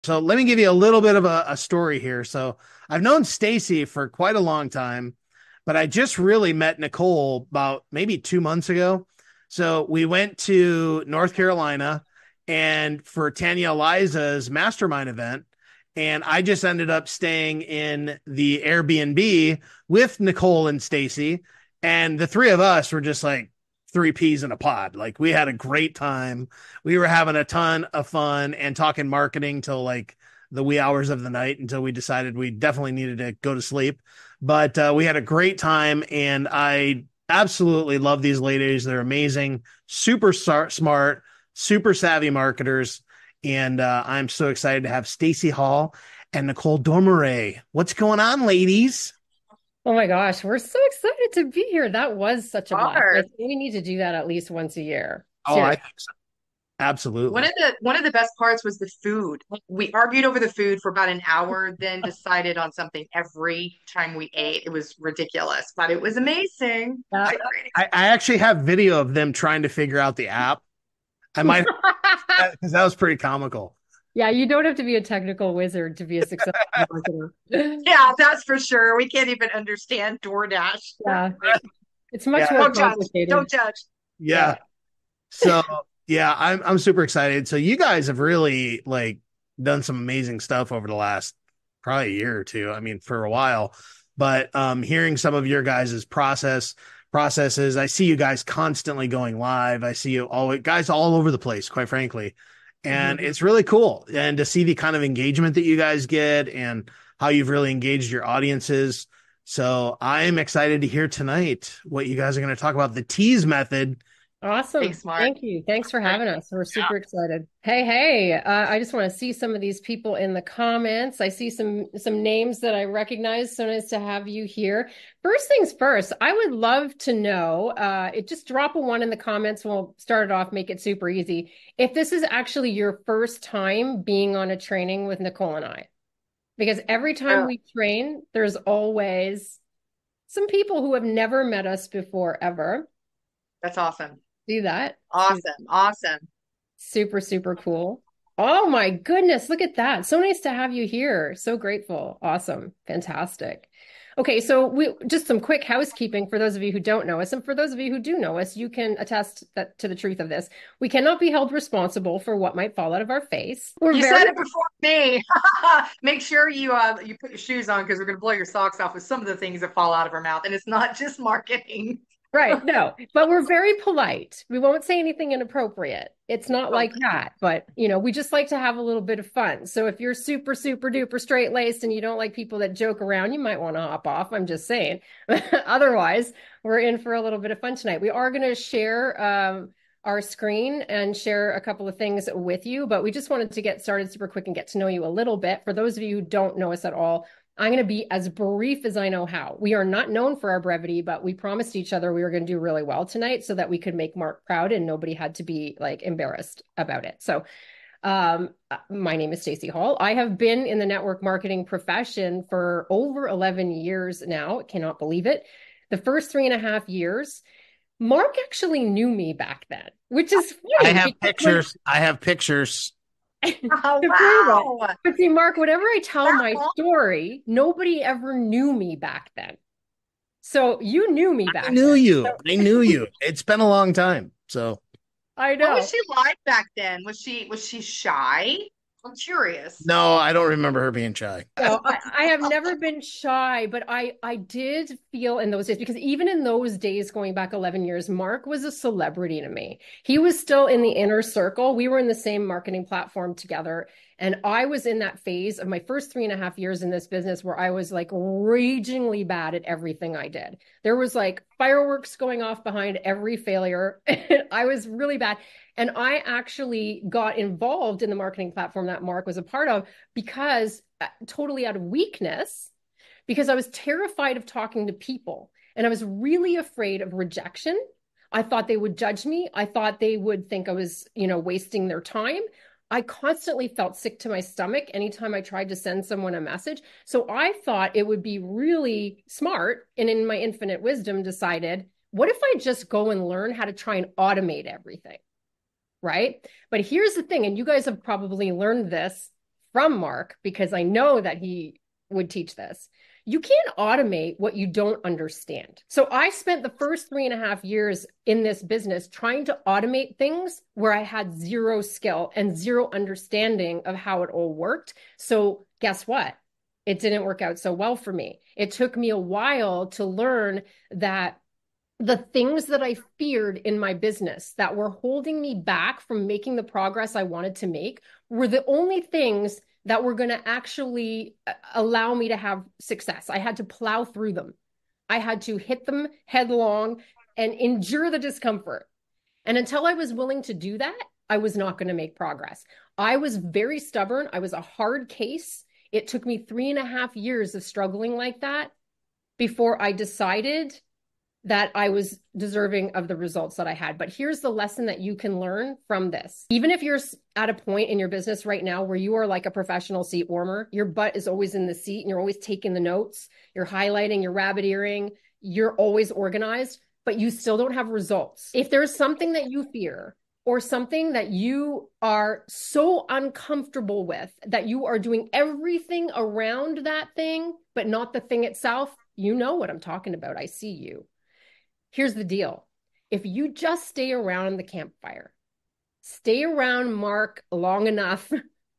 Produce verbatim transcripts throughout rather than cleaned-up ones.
So let me give you a little bit of a, a story here. So I've known Stacy for quite a long time, but I just really met Nicole about maybe two months ago. So we went to North Carolina and for Tanya Eliza's mastermind event. And I just ended up staying in the Airbnb with Nicole and Stacy. And the three of us were just like three peas in a pod. Like we had a great time. We were having a ton of fun and talking marketing till like the wee hours of the night until we decided we definitely needed to go to sleep. But uh, we had a great time, and I absolutely love these ladies. They're amazing, super smart, super savvy marketers, and uh, I'm so excited to have Stacy Hall and Nicole Dormeray. What's going on, ladies? Oh my gosh, we're so excited to be here. That was such a blast. I Are. think we need to do that at least once a year. Oh, I Seriously. think so. One Absolutely. of the one of the best parts was the food. We argued over the food for about an hour, then decided on something every time we ate. It was ridiculous, but it was amazing. It was Yeah. a great I, I actually have video of them trying to figure out the app. I might because that was pretty comical. Yeah, you don't have to be a technical wizard to be a successful marketer. Yeah, that's for sure. We can't even understand DoorDash. Yeah, Like, it's much Yeah, more don't judge. Don't complicated. judge. Yeah. yeah. So yeah, I'm I'm super excited. So you guys have really like done some amazing stuff over the last probably a year or two. I mean, for a while. But um hearing some of your guys' process processes, I see you guys constantly going live. I see you all guys all over the place, quite frankly. And Mhm. it's really cool. And to see the kind of engagement that you guys get and how you've really engaged your audiences. So I'm excited to hear tonight what you guys are going to talk about the tease method. Awesome. Thanks, Mark. Thank you. Thanks for Great. having us. We're super excited. Hey, hey, uh, I just want to see some of these people in the comments. I see some some names that I recognize. So nice to have you here. First things first, I would love to know, uh, it just drop a one in the comments. We'll start it off, make it super easy. If this is actually your first time being on a training with Nicole and I, because every time Oh, we train, there's always some people who have never met us before ever. that's awesome. See that? See Awesome. Awesome. Super, super cool. Oh my goodness, look at that. So nice to have you here. So grateful. Awesome. Fantastic. Okay, so we just some quick housekeeping for those of you who don't know us, and for those of you who do know us, you can attest that to the truth of this. We cannot be held responsible for what might fall out of our face. We're You very said it before me. Make sure you uh you put your shoes on because we're gonna blow your socks off with some of the things that fall out of our mouth, and it's not just marketing. right, no, but we're very polite. We won't say anything inappropriate. It's not like that, but you know, we just like to have a little bit of fun. So if you're super, super duper straight laced and you don't like people that joke around, you might want to hop off. I'm just saying. Otherwise, we're in for a little bit of fun tonight. We are going to share um, our screen and share a couple of things with you, but we just wanted to get started super quick and get to know you a little bit. For those of you who don't know us at all, I'm going to be as brief as I know how. We are not known for our brevity, but we promised each other we were going to do really well tonight so that we could make Mark proud and nobody had to be like embarrassed about it. So, um, my name is Stacy Hall. I have been in the network marketing profession for over eleven years now. Cannot believe it. The first three and a half years, Mark actually knew me back then, which is I funny have because when pictures. I have pictures. Oh to prove it. wow. But see, Mark, whenever I tell That my long? story, nobody ever knew me back then. So you knew me I back knew then. you. So I knew you. It's been a long time. So I What was know. she like back then? Was she was she shy? I'm curious. no, I don't remember her being shy. No, I, I have never been shy, but I I did feel in those days because even in those days, going back eleven years, Mark was a celebrity to me. He was still in the inner circle. We were in the same marketing platform together. And I was in that phase of my first three and a half years in this business where I was like ragingly bad at everything I did. There was like fireworks going off behind every failure. I was really bad. And I actually got involved in the marketing platform that Mark was a part of because uh, totally out of weakness, because I was terrified of talking to people and I was really afraid of rejection. I thought they would judge me. I thought they would think I was, you know, wasting their time. I constantly felt sick to my stomach anytime I tried to send someone a message. So I thought it would be really smart and in my infinite wisdom decided, what if I just go and learn how to try and automate everything? Right? But here's the thing, and you guys have probably learned this from Mark, because I know that he would teach this. You can't automate what you don't understand. So I spent the first three and a half years in this business trying to automate things where I had zero skill and zero understanding of how it all worked. So guess what? It didn't work out so well for me. It took me a while to learn that the things that I feared in my business that were holding me back from making the progress I wanted to make were the only things that were going to actually allow me to have success. I had to plow through them. I had to hit them headlong and endure the discomfort. And until I was willing to do that, I was not going to make progress. I was very stubborn. I was a hard case. It took me three and a half years of struggling like that before I decided that I was deserving of the results that I had. But here's the lesson that you can learn from this. Even if you're at a point in your business right now where you are like a professional seat warmer, your butt is always in the seat and you're always taking the notes, you're highlighting, you're rabbit earring, you're always organized, but you still don't have results. If there's something that you fear or something that you are so uncomfortable with that you are doing everything around that thing, but not the thing itself, you know what I'm talking about. I see you. Here's the deal. If you just stay around the campfire, stay around Mark long enough,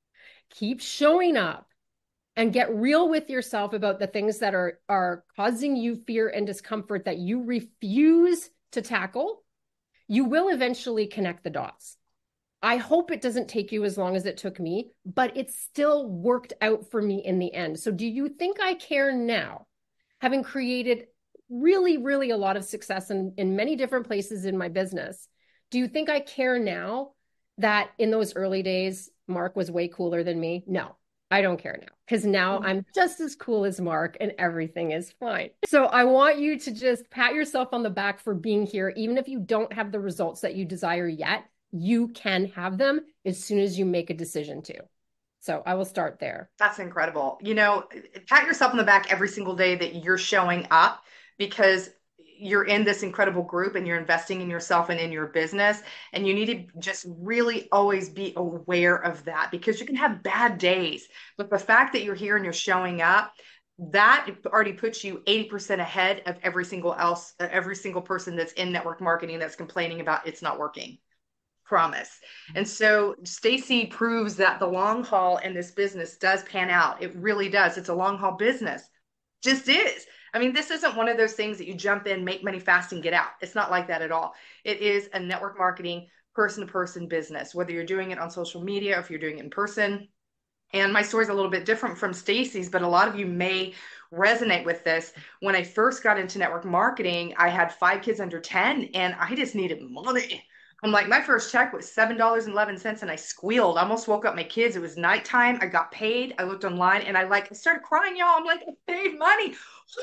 keep showing up and get real with yourself about the things that are, are causing you fear and discomfort that you refuse to tackle, you will eventually connect the dots. I hope it doesn't take you as long as it took me, but it still worked out for me in the end. So do you think I care now, having created really, really a lot of success in, in many different places in my business? Do you think I care now that in those early days, Mark was way cooler than me? No, I don't care now, because now I'm just as cool as Mark and everything is fine. So I want you to just pat yourself on the back for being here. Even if you don't have the results that you desire yet, you can have them as soon as you make a decision to. So I will start there. That's incredible. You know, pat yourself on the back every single day that you're showing up, because you're in this incredible group and you're investing in yourself and in your business. And you need to just really always be aware of that, because you can have bad days. But the fact that you're here and you're showing up, that already puts you eighty percent ahead of every single else, every single person that's in network marketing that's complaining about it's not working. Promise. And so Stacy proves that the long haul in this business does pan out. It really does. It's a long haul business. Just is. I mean, this isn't one of those things that you jump in, make money fast, and get out. It's not like that at all. It is a network marketing, person-to-person business, whether you're doing it on social media or if you're doing it in person. And my story is a little bit different from Stacy's, but a lot of you may resonate with this. When I first got into network marketing, I had five kids under ten, and I just needed money. I'm like, my first check was seven dollars and eleven cents, and I squealed. I almost woke up my kids. It was nighttime. I got paid. I looked online, and I like I started crying, y'all. I'm like, I paid money.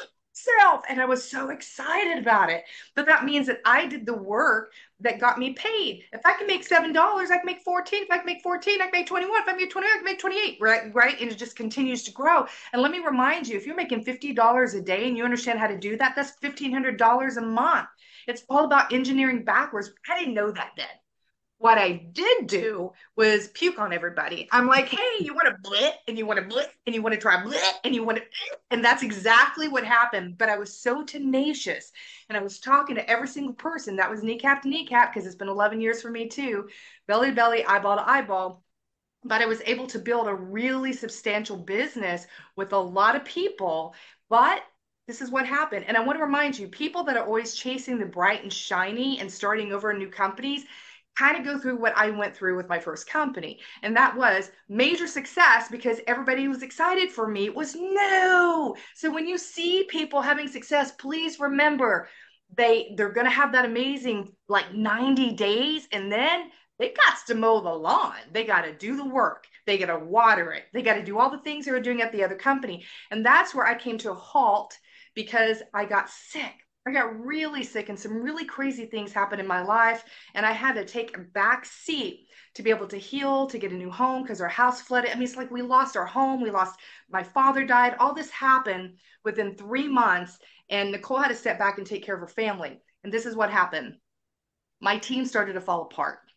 Self. And I was so excited about it. But that means that I did the work that got me paid. If I can make seven dollars, I can make fourteen. If I can make fourteen, I can make twenty-one. If I can make twenty-one, I can make twenty-eight. Right? Right? And it just continues to grow. And let me remind you, if you're making fifty dollars a day and you understand how to do that, that's fifteen hundred dollars a month. It's all about engineering backwards. I didn't know that then. What I did do was puke on everybody. I'm like, hey, you want to blit and you want to blit and you want to try blit and you want to, and that's exactly what happened. But I was so tenacious, and I was talking to every single person that was kneecap to kneecap, because it's been eleven years for me too, belly to belly, eyeball to eyeball. But I was able to build a really substantial business with a lot of people. But this is what happened. And I want to remind you, people that are always chasing the bright and shiny and starting over in new companies kind of go through what I went through with my first company. And that was major success, because everybody who was excited for me was new. So when you see people having success, please remember they, they're going to have that amazing like ninety days. And then they got to mow the lawn. They got to do the work. They got to water it. They got to do all the things they were doing at the other company. And that's where I came to a halt, because I got sick. I got really sick, and some really crazy things happened in my life, and I had to take a back seat to be able to heal, to get a new home, because our house flooded. I mean, it's like we lost our home. We lost, my father died. All this happened within three months, and Nicole had to step back and take care of her family. And this is what happened. My team started to fall apart.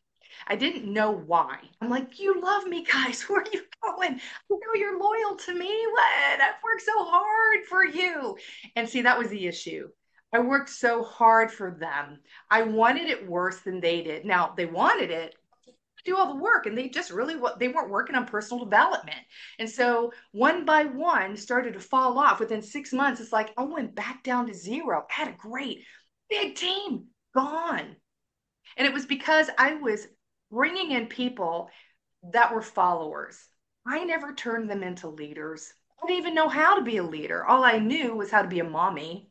I didn't know why. I'm like, you love me, guys. Where are you going? I know you're loyal to me. What? I've worked so hard for you. And see, that was the issue. I worked so hard for them. I wanted it worse than they did. Now, they wanted it, do all the work, and they just really what they weren't working on personal development. And so one by one started to fall off. Within six months, it's like I went back down to zero. I had a great big team gone. And it was because I was bringing in people that were followers. I never turned them into leaders. I didn't even know how to be a leader. All I knew was how to be a mommy.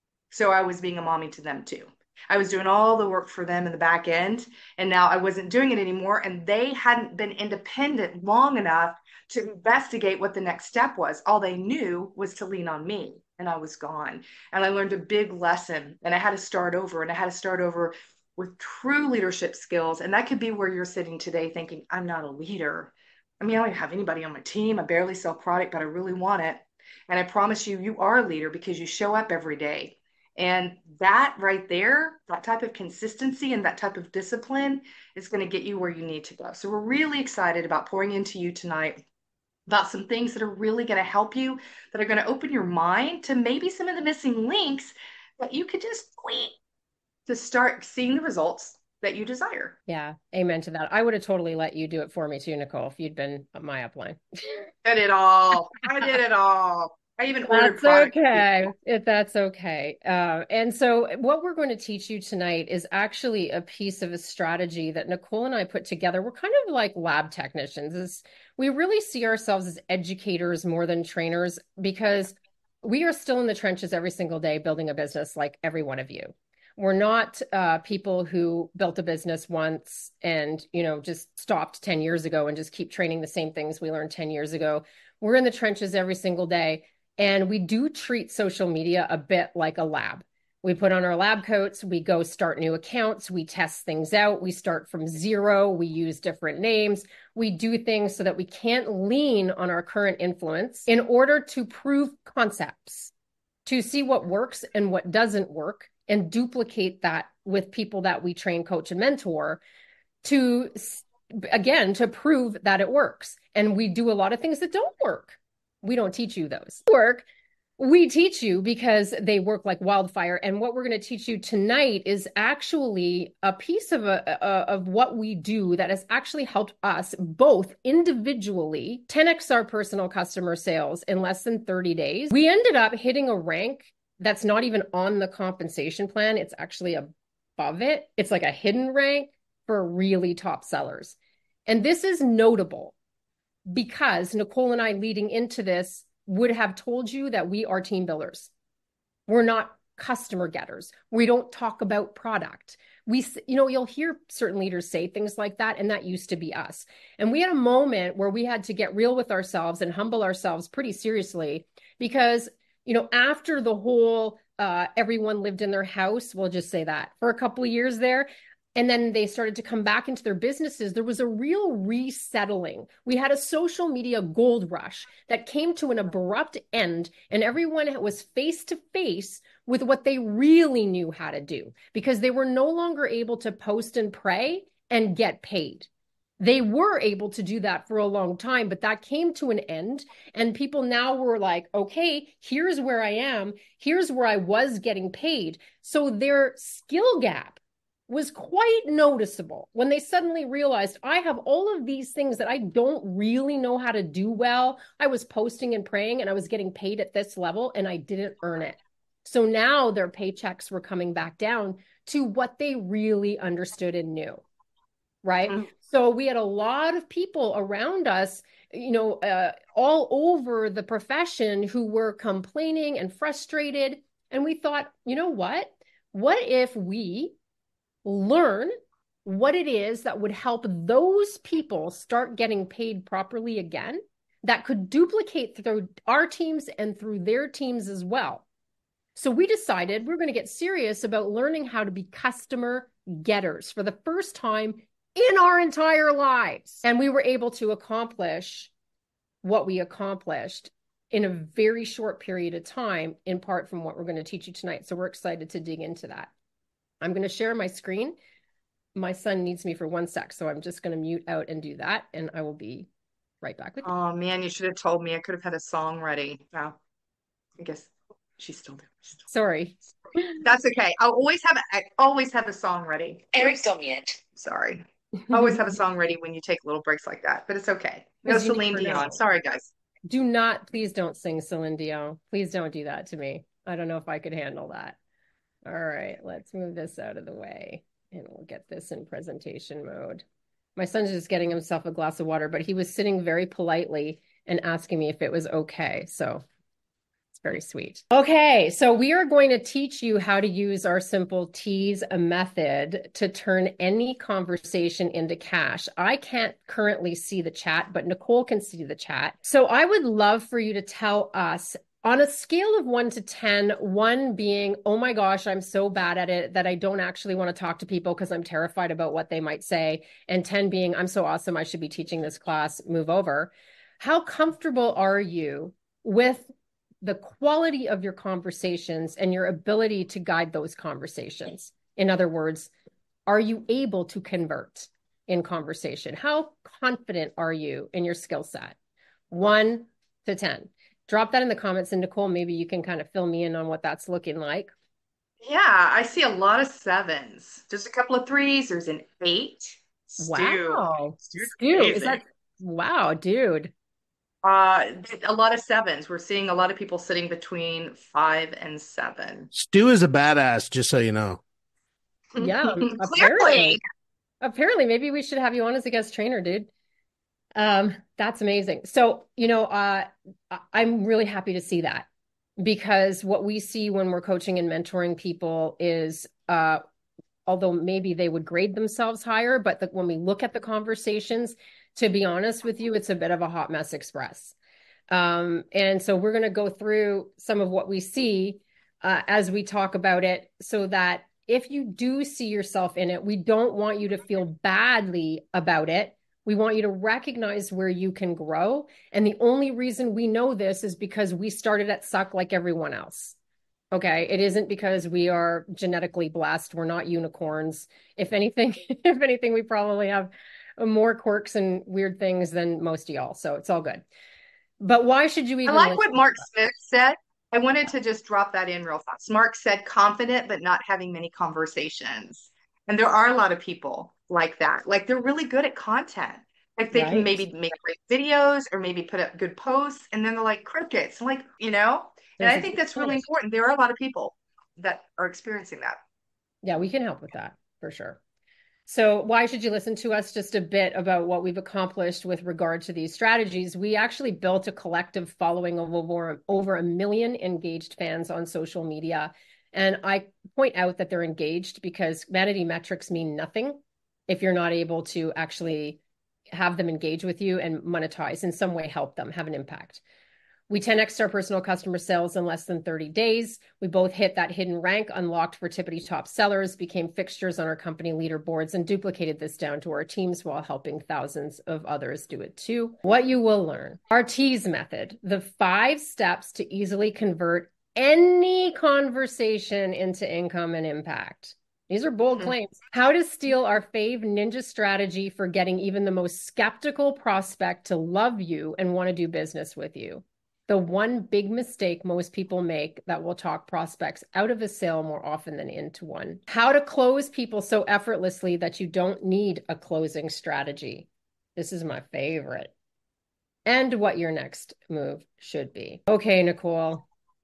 So I was being a mommy to them too. I was doing all the work for them in the back end, and now I wasn't doing it anymore. And they hadn't been independent long enough to investigate what the next step was. All they knew was to lean on me, and I was gone. And I learned a big lesson, and I had to start over, and I had to start over with true leadership skills. And that could be where you're sitting today thinking, I'm not a leader. I mean, I don't have anybody on my team. I barely sell product, but I really want it. And I promise you, you are a leader because you show up every day. And that right there, that type of consistency and that type of discipline is going to get you where you need to go. So we're really excited about pouring into you tonight about some things that are really going to help you, that are going to open your mind to maybe some of the missing links that you could just tweak to start seeing the results that you desire. Yeah, amen to that. I would have totally let you do it for me too, Nicole, if you'd been my upline. I did it all. I did it all. I even ordered That's product. okay. If that's okay. Uh, and so what we're going to teach you tonight is actually a piece of a strategy that Nicole and I put together. We're kind of like lab technicians. Is we really see ourselves as educators more than trainers, because we are still in the trenches every single day building a business like every one of you. We're not uh, people who built a business once and, you know, just stopped ten years ago and just keep training the same things we learned ten years ago. We're in the trenches every single day. And we do treat social media a bit like a lab. We put on our lab coats, we go start new accounts, we test things out, we start from zero, we use different names, we do things so that we can't lean on our current influence in order to prove concepts, to see what works and what doesn't work, and duplicate that with people that we train, coach, and mentor to, again, to prove that it works. And we do a lot of things that don't work. We don't teach you those work. We teach you because they work like wildfire. And what we're going to teach you tonight is actually a piece of a, a of what we do that has actually helped us both individually ten X our personal customer sales in less than thirty days. We ended up hitting a rank that's not even on the compensation plan. It's actually above it. It's like a hidden rank for really top sellers. And this is notable because Nicole and I leading into this would have told you that we are team builders. We're not customer getters. We don't talk about product. We, you know, you'll hear certain leaders say things like that, and that used to be us. And we had a moment where we had to get real with ourselves and humble ourselves pretty seriously because, you know, after the whole uh, everyone lived in their house, we'll just say that, for a couple of years there, and then they started to come back into their businesses, there was a real resettling. We had a social media gold rush that came to an abrupt end, and everyone was face to face with what they really knew how to do because they were no longer able to post and pray and get paid. They were able to do that for a long time, but that came to an end. And people now were like, okay, here's where I am. Here's where I was getting paid. So their skill gap was quite noticeable when they suddenly realized I have all of these things that I don't really know how to do well. I was posting and praying and I was getting paid at this level and I didn't earn it. So now their paychecks were coming back down to what they really understood and knew, right? Mm-hmm. So we had a lot of people around us, you know, uh, all over the profession who were complaining and frustrated. And we thought, you know what? What if we learn what it is that would help those people start getting paid properly again, that could duplicate through our teams and through their teams as well. So we decided we're going to get serious about learning how to be customer getters for the first time in our entire lives. And we were able to accomplish what we accomplished in a very short period of time, in part from what we're going to teach you tonight. So we're excited to dig into that. I'm going to share my screen. my son needs me for one sec. So I'm just going to mute out and do that. And I will be right back with you. Oh man, you should have told me. I could have had a song ready. Wow. I guess she's still there. She's still Sorry. there. That's okay. I'll always have I always have a song ready. Eric's on mute. Sorry. I always have a song ready when you take little breaks like that, but it's okay. No Celine Dion. Sorry, guys. Do not, please don't sing Celine Dion. Please don't do that to me. I don't know if I could handle that. All right, let's move this out of the way and we'll get this in presentation mode. My son's just getting himself a glass of water, but he was sitting very politely and asking me if it was okay. So it's very sweet. Okay, so we are going to teach you how to use our simple tease method to turn any conversation into cash. I can't currently see the chat, but Nicole can see the chat. So I would love for you to tell us on a scale of one to ten, one being, oh my gosh, I'm so bad at it that I don't actually want to talk to people because I'm terrified about what they might say. And ten being, I'm so awesome, I should be teaching this class, move over. How comfortable are you with the quality of your conversations and your ability to guide those conversations? In other words, are you able to convert in conversation? How confident are you in your skill set? One to ten. Drop that in the comments, and Nicole, maybe you can kind of fill me in on what that's looking like. Yeah, I see a lot of sevens. Just a couple of threes. There's an eight. Stu. Wow. Stu's Stu, amazing. is that, wow, dude. Uh, a lot of sevens. We're seeing a lot of people sitting between five and seven. Stu is a badass, just so you know. Yeah, Clearly. apparently. Apparently, maybe we should have you on as a guest trainer, dude. Um, that's amazing. So, you know, uh, I'm really happy to see that, because what we see when we're coaching and mentoring people is, uh, although maybe they would grade themselves higher, but the, when we look at the conversations, to be honest with you, it's a bit of a hot mess express. Um, and so we're going to go through some of what we see uh, as we talk about it, so that if you do see yourself in it, we don't want you to feel badly about it. We want you to recognize where you can grow. And the only reason we know this is because we started at suck like everyone else. Okay. It isn't because we are genetically blessed. We're not unicorns. If anything, if anything, we probably have more quirks and weird things than most of y'all. So it's all good. But why should you even? I like what Mark Smith said. I wanted to just drop that in real fast. Mark said confident, but not having many conversations. And there are a lot of people like that. Like they're really good at content. Like they Right. can maybe make great videos or maybe put up good posts, and then they're like crickets. Like, you know, and There's I a think good that's really point. important. There are a lot of people that are experiencing that. Yeah, we can help with that for sure. So why should you listen to us? Just a bit about what we've accomplished with regard to these strategies. We actually built a collective following of over, over a million engaged fans on social media. And I point out that they're engaged because vanity metrics mean nothing if you're not able to actually have them engage with you and monetize in some way, help them have an impact. We ten X'd our personal customer sales in less than thirty days. We both hit that hidden rank, unlocked for Tippity top sellers, became fixtures on our company leaderboards, and duplicated this down to our teams while helping thousands of others do it too. What you will learn: our tease method, the five steps to easily convert any conversation into income and impact. These are bold Mm-hmm. claims. How to steal our fave ninja strategy for getting even the most skeptical prospect to love you and want to do business with you. The one big mistake most people make that will talk prospects out of a sale more often than into one. How to close people so effortlessly that you don't need a closing strategy. This is my favorite. And what your next move should be. Okay, Nicole.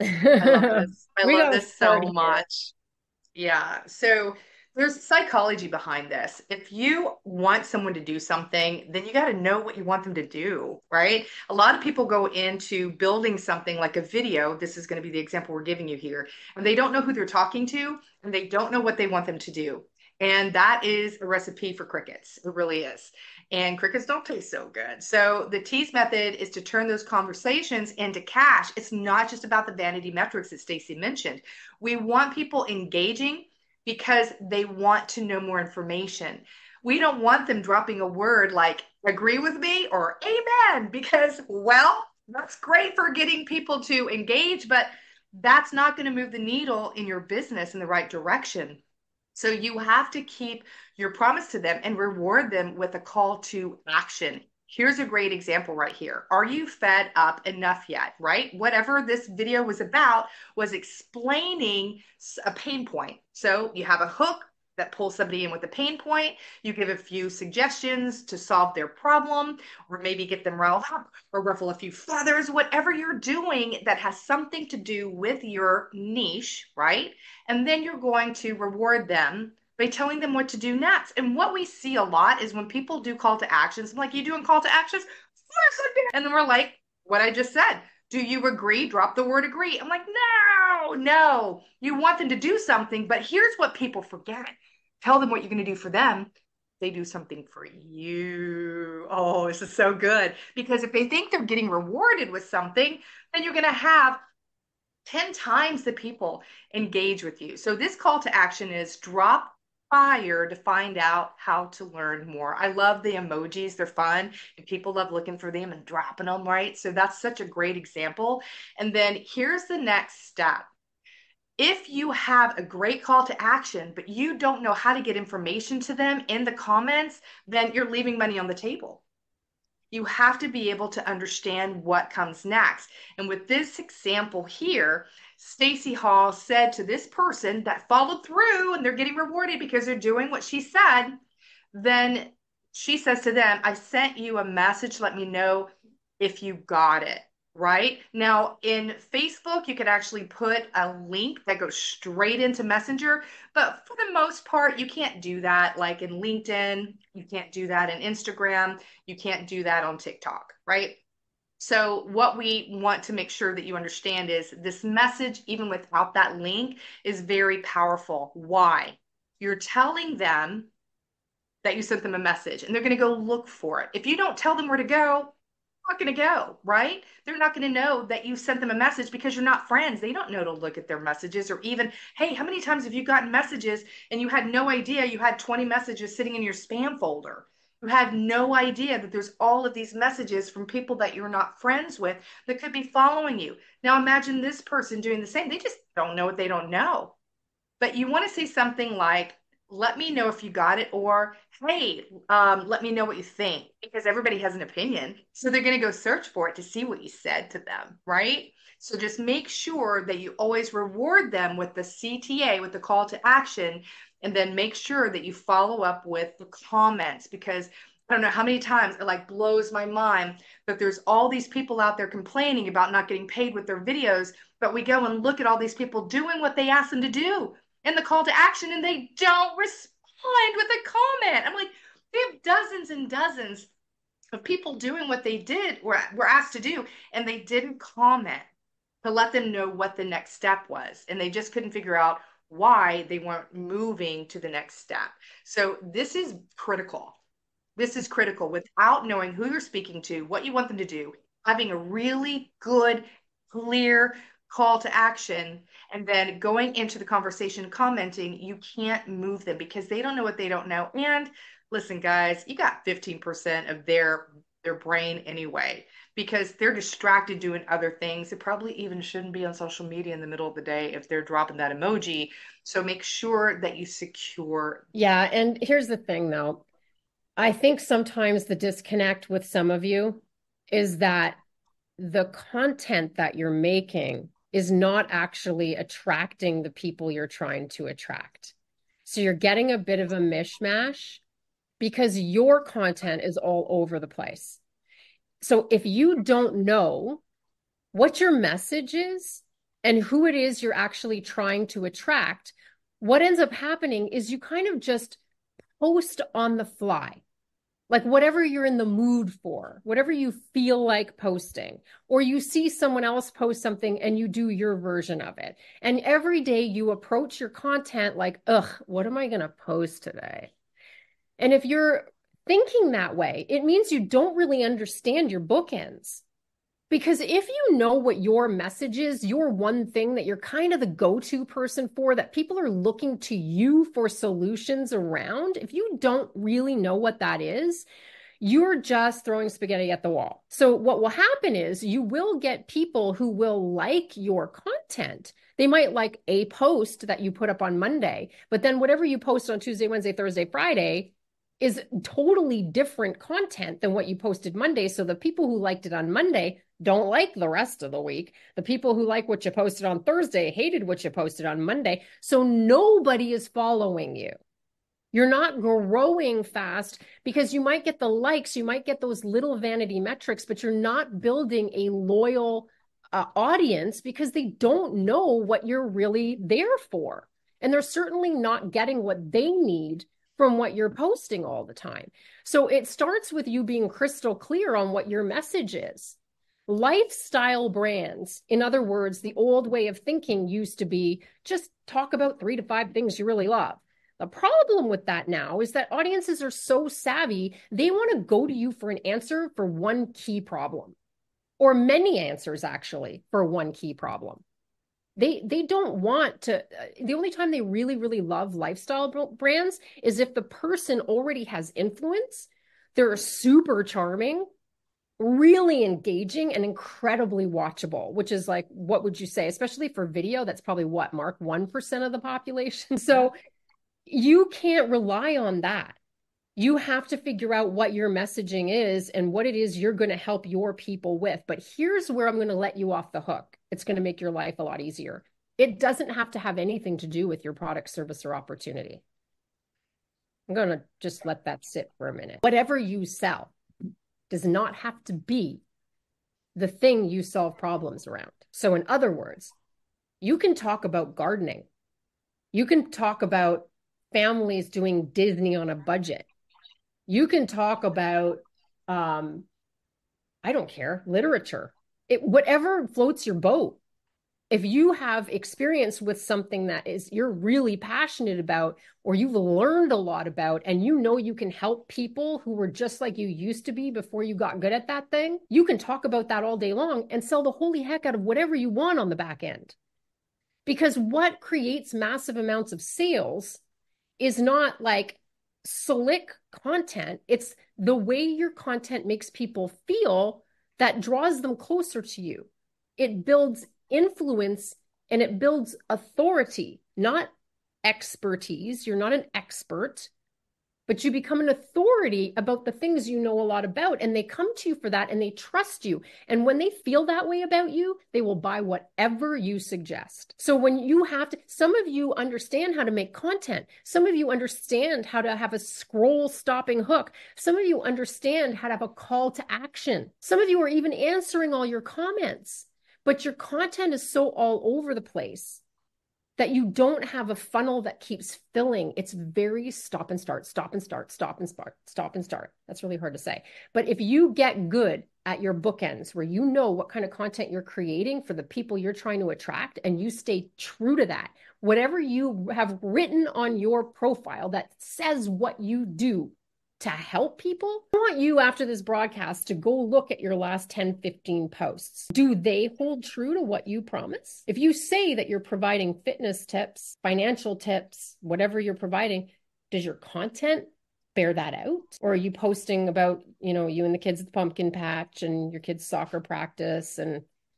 I love this. I We love got this so started here. much. Yeah. So there's psychology behind this. If you want someone to do something, then you got to know what you want them to do, right? A lot of people go into building something like a video. This is going to be the example we're giving you here. And they don't know who they're talking to, and they don't know what they want them to do. And that is a recipe for crickets. It really is. And crickets don't taste so good. So the tease method is to turn those conversations into cash. It's not just about the vanity metrics that Stacy mentioned. We want people engaging because they want to know more information. We don't want them dropping a word like agree with me or amen, because, well, that's great for getting people to engage, but that's not going to move the needle in your business in the right direction. So you have to keep your promise to them and reward them with a call to action. Here's a great example right here. Are you fed up enough yet? Right? Whatever this video was about was explaining a pain point. So you have a hook that pulls somebody in with a pain point. You give a few suggestions to solve their problem, or maybe get them riled up, or ruffle a few feathers, whatever you're doing that has something to do with your niche, right? And then you're going to reward them by telling them what to do next. And what we see a lot is when people do call to actions, I'm like, you doing call to actions? Of course I do. And then we're like, what I just said. Do you agree? Drop the word agree. I'm like, no, no. You want them to do something, but here's what people forget. Tell them what you're going to do for them. They do something for you. Oh, this is so good. Because if they think they're getting rewarded with something, then you're going to have ten times the people engage with you. So this call to action is drop fire to find out how to learn more. I love the emojis. They're fun and people love looking for them and dropping them, right? So that's such a great example. And then here's the next step. If you have a great call to action, but you don't know how to get information to them in the comments, then you're leaving money on the table. You have to be able to understand what comes next. And with this example here, Stacy Hall said to this person that followed through and they're getting rewarded because they're doing what she said, then she says to them, I sent you a message, let me know if you got it. Right now in Facebook, you could actually put a link that goes straight into Messenger, but for the most part, you can't do that. Like in LinkedIn, you can't do that in Instagram, you can't do that on TikTok, right? So what we want to make sure that you understand is this message, even without that link, is very powerful. Why? You're telling them that you sent them a message and they're going to go look for it. If you don't tell them where to go, not going to go, right? They're not going to know that you sent them a message because you're not friends. They don't know to look at their messages or even, hey, how many times have you gotten messages and you had no idea you had twenty messages sitting in your spam folder? You had no idea that there's all of these messages from people that you're not friends with that could be following you. Now imagine this person doing the same. They just don't know what they don't know. But you want to say something like, let me know if you got it, or hey, um, let me know what you think, because everybody has an opinion. So they're going to go search for it to see what you said to them, right? So just make sure that you always reward them with the C T A, with the call to action, and then make sure that you follow up with the comments, because I don't know how many times it like blows my mind that there's all these people out there complaining about not getting paid with their videos, but we go and look at all these people doing what they asked them to do in the call to action and they don't respond with a comment. I'm like, they have dozens and dozens of people doing what they did, were, were asked to do, and they didn't comment to let them know what the next step was. And they just couldn't figure out why they weren't moving to the next step. So this is critical. This is critical. Without knowing who you're speaking to, what you want them to do, having a really good, clear call to action, and then going into the conversation, commenting, you can't move them because they don't know what they don't know. And listen, guys, you got fifteen percent of their their brain anyway, because they're distracted doing other things. They probably even shouldn't be on social media in the middle of the day if they're dropping that emoji. So make sure that you secure. Yeah. And here's the thing though. I think sometimes the disconnect with some of you is that the content that you're making is not actually attracting the people you're trying to attract. So you're getting a bit of a mishmash because your content is all over the place. So if you don't know what your message is and who it is you're actually trying to attract, what ends up happening is you kind of just post on the fly. Like whatever you're in the mood for, whatever you feel like posting, or you see someone else post something and you do your version of it. And every day you approach your content like, ugh, what am I going to post today? And if you're thinking that way, it means you don't really understand your bookends. Because if you know what your message is, your one thing that you're kind of the go-to person for, that people are looking to you for solutions around, if you don't really know what that is, You're just throwing spaghetti at the wall. So what will happen is you will get people who will like your content. They might like a post that you put up on Monday, but then whatever you post on Tuesday, Wednesday, Thursday, Friday is totally different content than what you posted Monday. So the people who liked it on Monday don't like the rest of the week. The people who like what you posted on Thursday hated what you posted on Monday. So nobody is following you. You're not growing fast because you might get the likes, you might get those little vanity metrics, but you're not building a loyal uh, audience because they don't know what you're really there for. And they're certainly not getting what they need from what you're posting all the time. So it starts with you being crystal clear on what your message is. Lifestyle brands, in other words, the old way of thinking used to be just talk about three to five things you really love. The problem with that now is that audiences are so savvy, they want to go to you for an answer for one key problem, or many answers actually for one key problem. They they don't want to, the only time they really, really love lifestyle brands is if the person already has influence, they're super charming, really engaging, and incredibly watchable, which is like, what would you say, especially for video, that's probably what, Mark, one percent of the population. So you can't rely on that. You have to figure out what your messaging is and what it is you're going to help your people with. But here's where I'm going to let you off the hook. It's going to make your life a lot easier. It doesn't have to have anything to do with your product, service, or opportunity. I'm going to just let that sit for a minute. Whatever you sell does not have to be the thing you solve problems around. So in other words, you can talk about gardening. You can talk about families doing Disney on a budget. You can talk about, um, I don't care, literature, it, whatever floats your boat. If you have experience with something that is you're really passionate about, or you've learned a lot about, and you know you can help people who were just like you used to be before you got good at that thing, you can talk about that all day long and sell the holy heck out of whatever you want on the back end. Because what creates massive amounts of sales is not like slick content. It's the way your content makes people feel that draws them closer to you. It builds influence and it builds authority, not expertise. You're not an expert, but you become an authority about the things you know a lot about, and they come to you for that and they trust you. And when they feel that way about you, they will buy whatever you suggest. So when you have to, some of you understand how to make content. Some of you understand how to have a scroll stopping hook. Some of you understand how to have a call to action. Some of you are even answering all your comments, but your content is so all over the place that you don't have a funnel that keeps filling. It's very stop and start, stop and start, stop and start, stop and start. That's really hard to say. But if you get good at your bookends, where you know what kind of content you're creating for the people you're trying to attract, and you stay true to that, whatever you have written on your profile that says what you do to help people, I want you after this broadcast to go look at your last ten, fifteen posts. Do they hold true to what you promise? If you say that you're providing fitness tips, financial tips, whatever you're providing, does your content bear that out? Or are you posting about, you know, you and the kids at the pumpkin patch and your kids' soccer practice and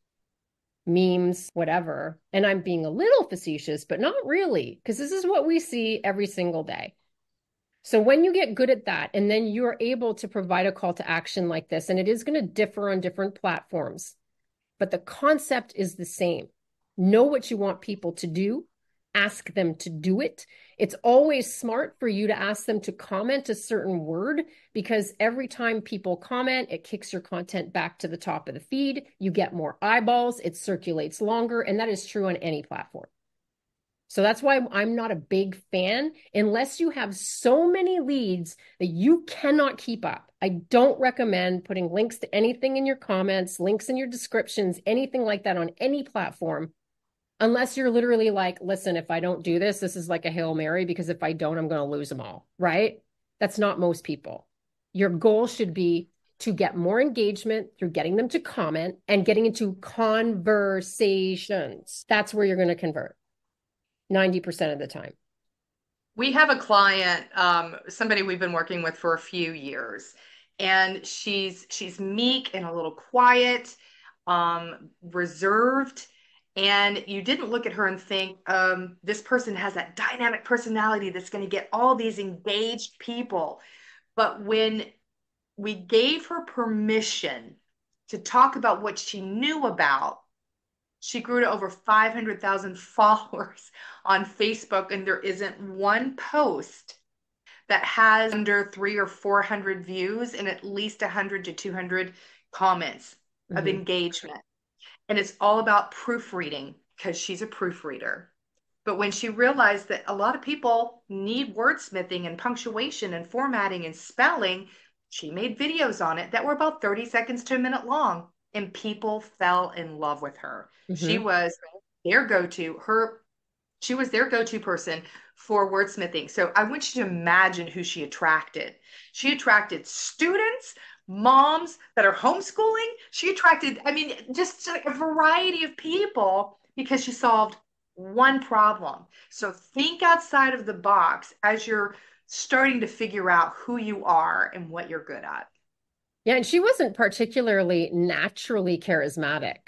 memes, whatever? And I'm being a little facetious, but not really, because this is what we see every single day. So when you get good at that, and then you're able to provide a call to action like this, and it is going to differ on different platforms, but the concept is the same. Know what you want people to do, ask them to do it. It's always smart for you to ask them to comment a certain word, because every time people comment, it kicks your content back to the top of the feed. You get more eyeballs, it circulates longer, and that is true on any platform. So that's why I'm not a big fan unless you have so many leads that you cannot keep up. I don't recommend putting links to anything in your comments, links in your descriptions, anything like that on any platform, unless you're literally like, listen, if I don't do this, this is like a Hail Mary, because if I don't, I'm going to lose them all, right? That's not most people. Your goal should be to get more engagement through getting them to comment and getting into conversations. That's where you're going to convert ninety percent of the time. We have a client, um, somebody we've been working with for a few years, and she's she's meek and a little quiet, um, reserved. And you didn't look at her and think, um, this person has that dynamic personality that's going to get all these engaged people. But when we gave her permission to talk about what she knew about, she grew to over five hundred thousand followers on Facebook, and there isn't one post that has under three or four hundred views and at least one hundred to two hundred comments of Mhm. engagement. And it's all about proofreading because she's a proofreader. But when she realized that a lot of people need wordsmithing and punctuation and formatting and spelling, she made videos on it that were about thirty seconds to a minute long. And people fell in love with her. She Mhm. was their go-to, her, she was their go-to person for wordsmithing. So I want you to imagine who she attracted. She attracted students, moms that are homeschooling. She attracted, I mean, just a variety of people because she solved one problem. So think outside of the box as you're starting to figure out who you are and what you're good at. Yeah, and she wasn't particularly naturally charismatic,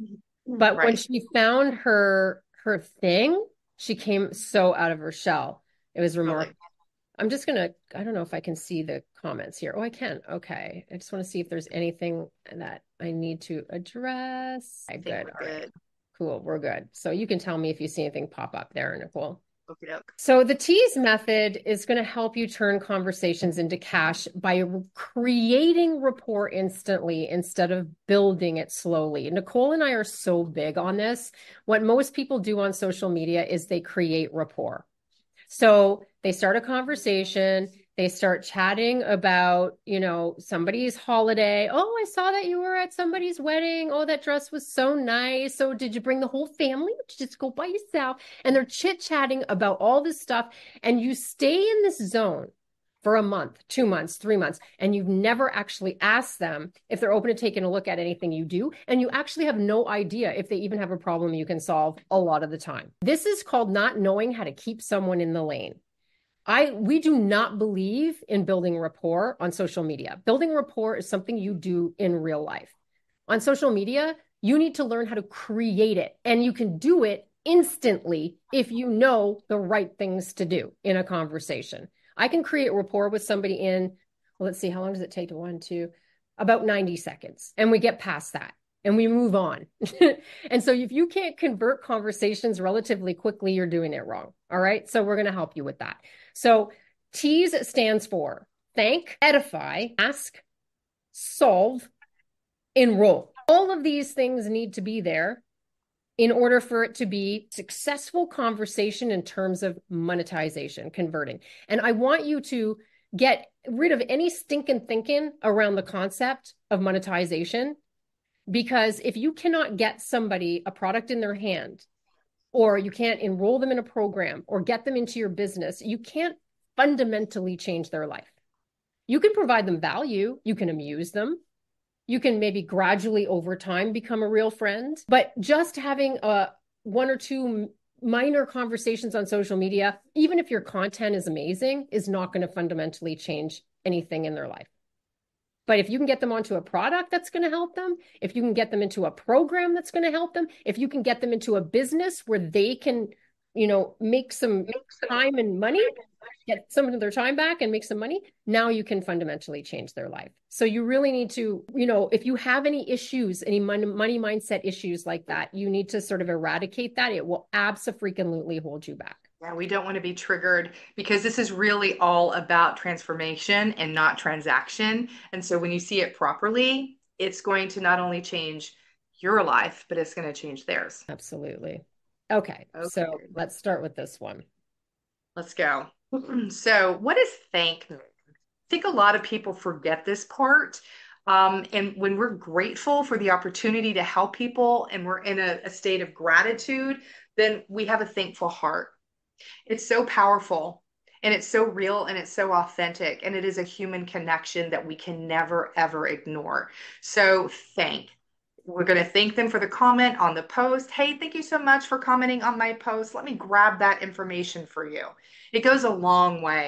but when Right. she found her her thing, she came so out of her shell. It was Totally. remarkable. I'm just gonna, I don't know if I can see the comments here. Oh, I can. Okay. I just want to see if there's anything that I need to address. I Okay, think good. we're All right. good. Cool. We're good. So you can tell me if you see anything pop up there, Nicole. Okay, doke. So the tease method is going to help you turn conversations into cash by creating rapport instantly instead of building it slowly. Nicole and I are so big on this. What most people do on social media is they create rapport. So they start a conversation, they start chatting about, you know, somebody's holiday. Oh, I saw that you were at somebody's wedding. Oh, that dress was so nice. So did you bring the whole family? Or did you just go by yourself? And they're chit-chatting about all this stuff. And you stay in this zone for a month, two months, three months, and you've never actually asked them if they're open to taking a look at anything you do. And you actually have no idea if they even have a problem you can solve a lot of the time. This is called not knowing how to keep someone in the lane. I we do not believe in building rapport on social media. Building rapport is something you do in real life. On social media, you need to learn how to create it, and you can do it instantly if you know the right things to do in a conversation. I can create rapport with somebody in, well, let's see, how long does it take to one, two, about ninety seconds. And we get past that and we move on. And so if you can't convert conversations relatively quickly, you're doing it wrong. All right. So we're going to help you with that. So TEAS stands for thank, edify, ask, solve, enroll. All of these things need to be there in order for it to be successful conversation in terms of monetization, converting. And I want you to get rid of any stinking thinking around the concept of monetization, because if you cannot get somebody a product in their hand, or you can't enroll them in a program or get them into your business, you can't fundamentally change their life. You can provide them value, you can amuse them, you can maybe gradually over time become a real friend, but just having a one or two minor conversations on social media, even if your content is amazing, is not going to fundamentally change anything in their life. But if you can get them onto a product that's going to help them, if you can get them into a program that's going to help them, if you can get them into a business where they can, you know, make some time and money, get some of their time back and make some money, now you can fundamentally change their life. So you really need to, you know, if you have any issues, any money, money mindset issues like that, you need to sort of eradicate that. It will absolutely hold you back. Yeah, we don't want to be triggered because this is really all about transformation and not transaction. And so when you see it properly, it's going to not only change your life, but it's going to change theirs. Absolutely. Okay, Okay. so let's start with this one. Let's go. So, what is thank me? I think a lot of people forget this part. Um, and when we're grateful for the opportunity to help people and we're in a, a state of gratitude, then we have a thankful heart. It's so powerful and it's so real and it's so authentic. And it is a human connection that we can never, ever ignore. So, thank. We're going to thank them for the comment on the post. Hey, thank you so much for commenting on my post. Let me grab that information for you. It goes a long way.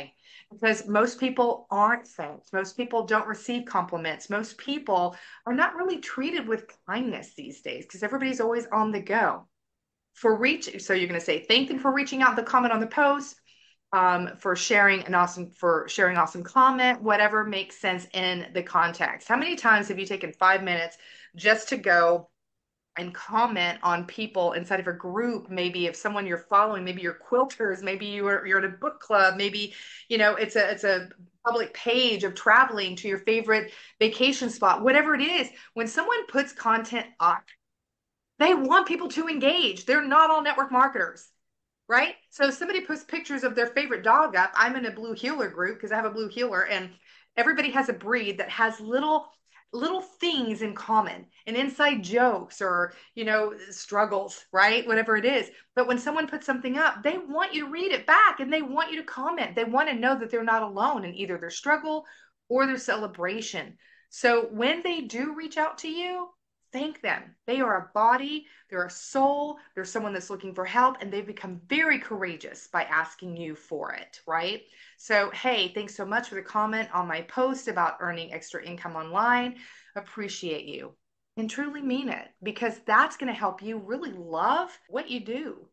because most people aren't thanked. Most people don't receive compliments. Most people are not really treated with kindness these days because everybody's always on the go. For reach, so you're going to say thank them for reaching out, the comment on the post, um, for sharing an awesome for sharing awesome comment, whatever makes sense in the context. How many times have you taken five minutes just to go and comment on people inside of a group, maybe if someone you're following, maybe you're quilters, maybe you're you're at a book club, maybe you know it's a it's a public page of traveling to your favorite vacation spot, whatever it is. When someone puts content up, they want people to engage. They're not all network marketers, right? So if somebody puts pictures of their favorite dog up, I'm in a blue heeler group because I have a blue heeler, and everybody has a breed that has little little things in common and inside jokes or, you know, struggles, right? Whatever it is. But when someone puts something up, they want you to read it back and they want you to comment. They want to know that they're not alone in either their struggle or their celebration. So when they do reach out to you, thank them. They are a body, they're a soul, they're someone that's looking for help, and they've become very courageous by asking you for it, right? So, hey, thanks so much for the comment on my post about earning extra income online. Appreciate you and truly mean it, because that's going to help you really love what you do.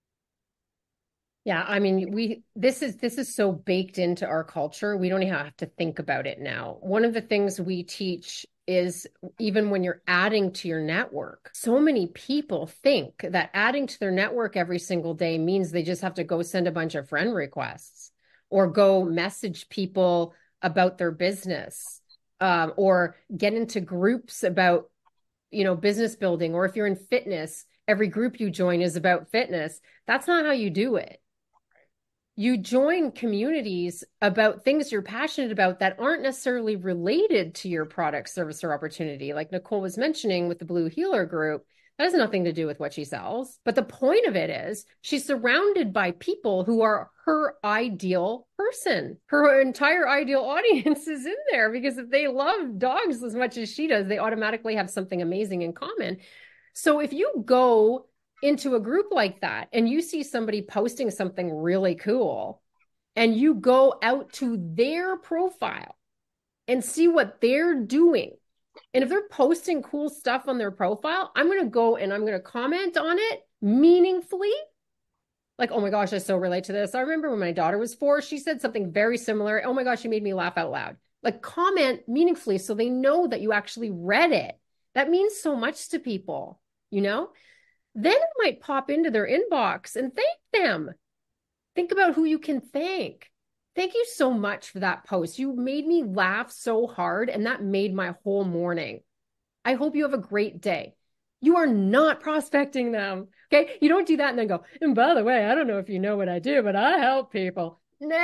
Yeah, I mean, we this is this is so baked into our culture. We don't even have to think about it now. One of the things we teach is even when you're adding to your network, so many people think that adding to their network every single day means they just have to go send a bunch of friend requests or go message people about their business, um, or get into groups about, you know, business building. Or if you're in fitness, every group you join is about fitness. That's not how you do it. You join communities about things you're passionate about that aren't necessarily related to your product, service, or opportunity. Like Nicole was mentioning with the Blue Heeler group, that has nothing to do with what she sells. But the point of it is she's surrounded by people who are her ideal person. Her entire ideal audience is in there because if they love dogs as much as she does, they automatically have something amazing in common. So if you go into a group like that and you see somebody posting something really cool and you go out to their profile and see what they're doing, and if they're posting cool stuff on their profile, I'm going to go and I'm going to comment on it meaningfully. Like, oh my gosh, I so relate to this. I remember when my daughter was four, she said something very similar. Oh my gosh, she made me laugh out loud. Like, comment meaningfully so they know that you actually read it. That means so much to people, you know? Then it might pop into their inbox and thank them. Think about who you can thank. Thank you so much for that post. You made me laugh so hard, and that made my whole morning. I hope you have a great day. You are not prospecting them, okay? You don't do that and then go, and by the way, I don't know if you know what I do, but I help people.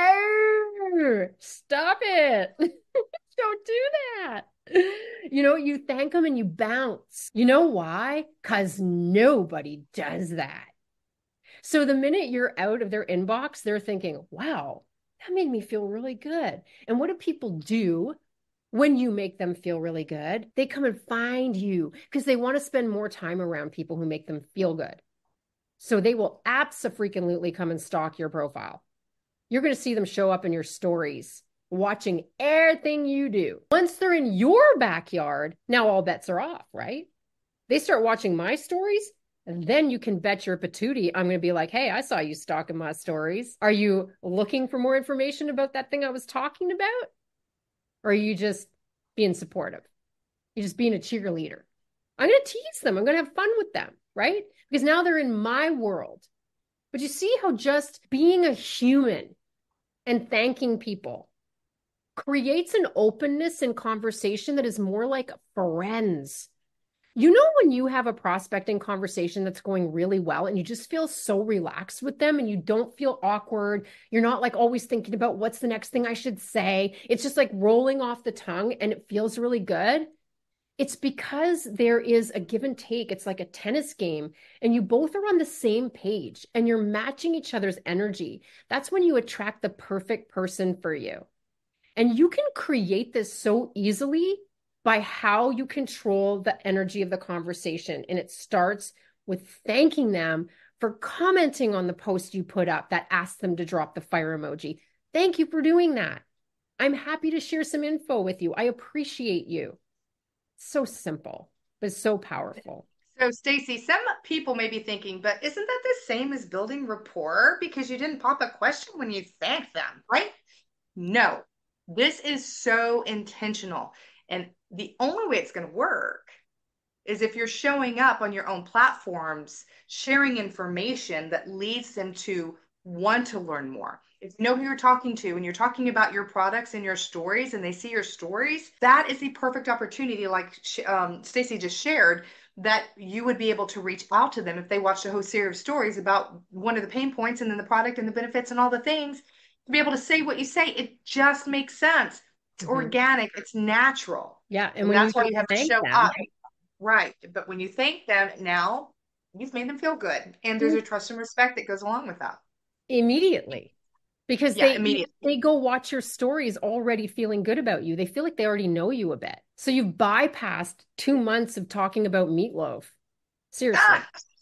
No, stop it. Don't do that. You know, you thank them and you bounce. You know why? Because nobody does that. So the minute you're out of their inbox, they're thinking, wow, that made me feel really good. And what do people do when you make them feel really good? They come and find you because they want to spend more time around people who make them feel good. So they will abso-freaking-lutely come and stalk your profile. You're going to see them show up in your stories, watching everything you do. Once they're in your backyard, now all bets are off, right? They start watching my stories, and then you can bet your patootie I'm going to be like, hey, I saw you stalking my stories. Are you looking for more information about that thing I was talking about? Or are you just being supportive? You're just being a cheerleader. I'm going to tease them. I'm going to have fun with them, right? Because now they're in my world. But you see how just being a human and thanking people creates an openness in conversation that is more like friends. You know, when you have a prospecting conversation that's going really well and you just feel so relaxed with them and you don't feel awkward, you're not like always thinking about what's the next thing I should say. It's just like rolling off the tongue and it feels really good. It's because there is a give and take. It's like a tennis game and you both are on the same page and you're matching each other's energy. That's when you attract the perfect person for you. And you can create this so easily by how you control the energy of the conversation. And it starts with thanking them for commenting on the post you put up that asked them to drop the fire emoji. Thank you for doing that. I'm happy to share some info with you. I appreciate you. So simple, but so powerful. So, Stacy, some people may be thinking, but isn't that the same as building rapport because you didn't pop a question when you thanked them, right? No, this is so intentional. And the only way it's going to work is if you're showing up on your own platforms, sharing information that leads them to want to learn more. If you know who you're talking to and you're talking about your products and your stories and they see your stories, that is the perfect opportunity, like um, Stacy just shared, that you would be able to reach out to them if they watched a whole series of stories about one of the pain points and then the product and the benefits and all the things, to be able to say what you say. It just makes sense. It's mm-hmm. organic. It's natural. Yeah. And, and when that's you why you have to show them, up. Right. But when you thank them, now you've made them feel good. And there's a trust and respect that goes along with that. Immediately. Because yeah, they immediately. they go watch your stories already feeling good about you. They feel like they already know you a bit. So you've bypassed two months of talking about meatloaf. Seriously.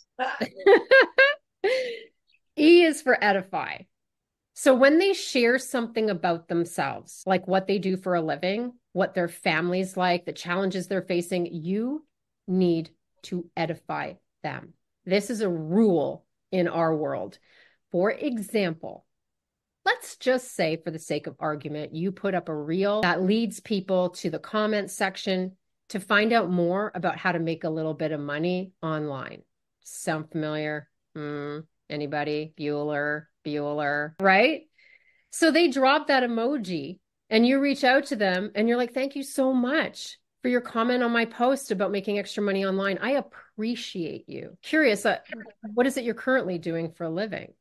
E is for edify. So when they share something about themselves, like what they do for a living, what their family's like, the challenges they're facing, you need to edify them. This is a rule in our world. For example, let's just say, for the sake of argument, you put up a reel that leads people to the comment section to find out more about how to make a little bit of money online. Sound familiar? Hmm. Anybody? Bueller, Bueller, right? So they drop that emoji and you reach out to them and you're like, thank you so much for your comment on my post about making extra money online. I appreciate you. Curious, uh, what is it you're currently doing for a living?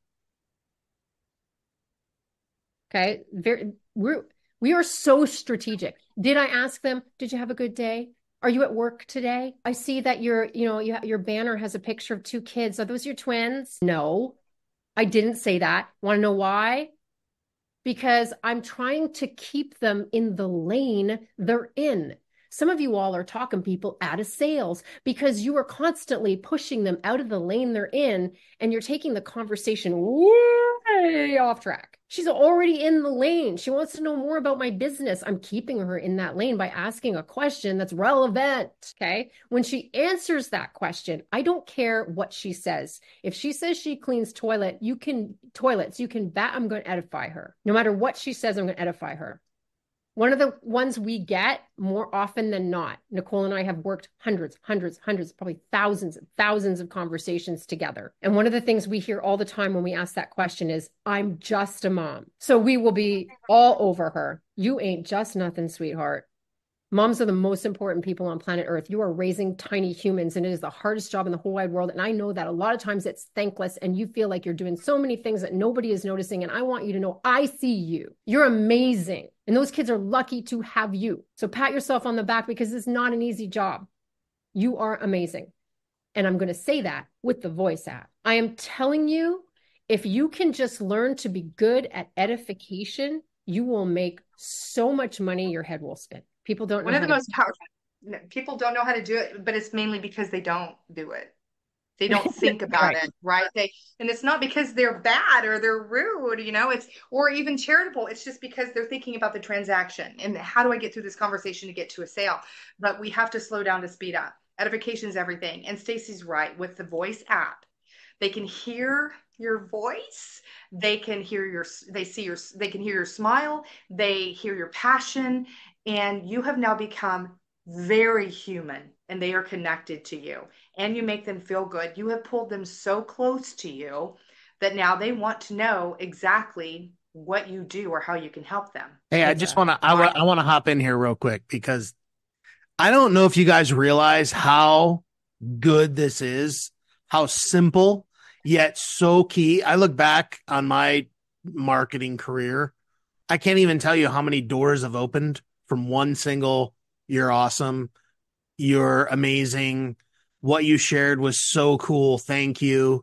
Okay, very, we're, we are so strategic. Did I ask them, did you have a good day? Are you at work today? I see that your, you know, you, your banner has a picture of two kids. Are those your twins? No, I didn't say that. Want to know why? Because I'm trying to keep them in the lane they're in. Some of you all are talking people out of sales because you are constantly pushing them out of the lane they're in and you're taking the conversation way off track. She's already in the lane. She wants to know more about my business. I'm keeping her in that lane by asking a question that's relevant, okay? When she answers that question, I don't care what she says. If she says she cleans toilet, you can toilets, you can bet I'm going to edify her. No matter what she says, I'm going to edify her. One of the ones we get more often than not, Nicole and I have worked hundreds, hundreds, hundreds, probably thousands and thousands of conversations together. And one of the things we hear all the time when we ask that question is, I'm just a mom. So we will be all over her. You ain't just nothing, sweetheart. Moms are the most important people on planet Earth. You are raising tiny humans and it is the hardest job in the whole wide world. And I know that a lot of times it's thankless and you feel like you're doing so many things that nobody is noticing. And I want you to know, I see you. You're amazing. And those kids are lucky to have you. So pat yourself on the back because it's not an easy job. You are amazing. And I'm going to say that with the voice app. I am telling you, if you can just learn to be good at edification, you will make so much money, your head will spin. People don't know. One of the to- most powerful, people don't know how to do it, but it's mainly because they don't do it. They don't think about right. it, right? They, and it's not because they're bad or they're rude, you know, it's, or even charitable. It's just because they're thinking about the transaction and how do I get through this conversation to get to a sale? But we have to slow down to speed up. Edification is everything. And Stacy's right, with the voice app, they can hear your voice. They can hear your, they see your, they can hear your smile. They hear your passion. And you have now become very human and they are connected to you and you make them feel good. You have pulled them so close to you that now they want to know exactly what you do or how you can help them. Hey, I just want to, I, I want to hop in here real quick because I don't know if you guys realize how good this is, how simple yet so key. I look back on my marketing career. I can't even tell you how many doors have opened from one single, you're awesome, you're amazing, what you shared was so cool, thank you.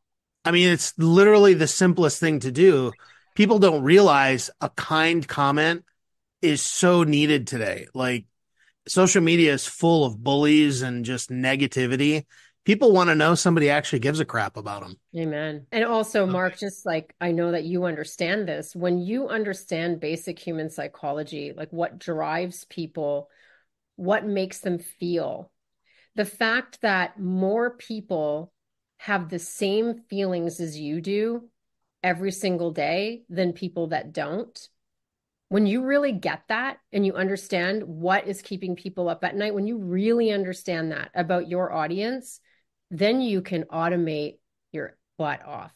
I mean, it's literally the simplest thing to do. People don't realize a kind comment is so needed today. Like, social media is full of bullies and just negativity. People want to know somebody actually gives a crap about them. Amen. And also, Mark, just like I know that you understand this, when you understand basic human psychology, like what drives people, what makes them feel, the fact that more people have the same feelings as you do every single day than people that don't. When you really get that and you understand what is keeping people up at night, when you really understand that about your audience, then you can automate your butt off.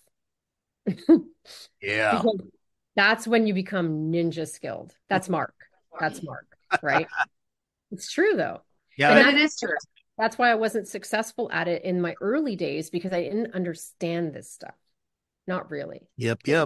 Yeah. Because that's when you become ninja skilled. That's Mark. That's Mark, right? It's true though. Yeah. But it is true. That's why I wasn't successful at it in my early days, because I didn't understand this stuff. Not really. Yep. Yep.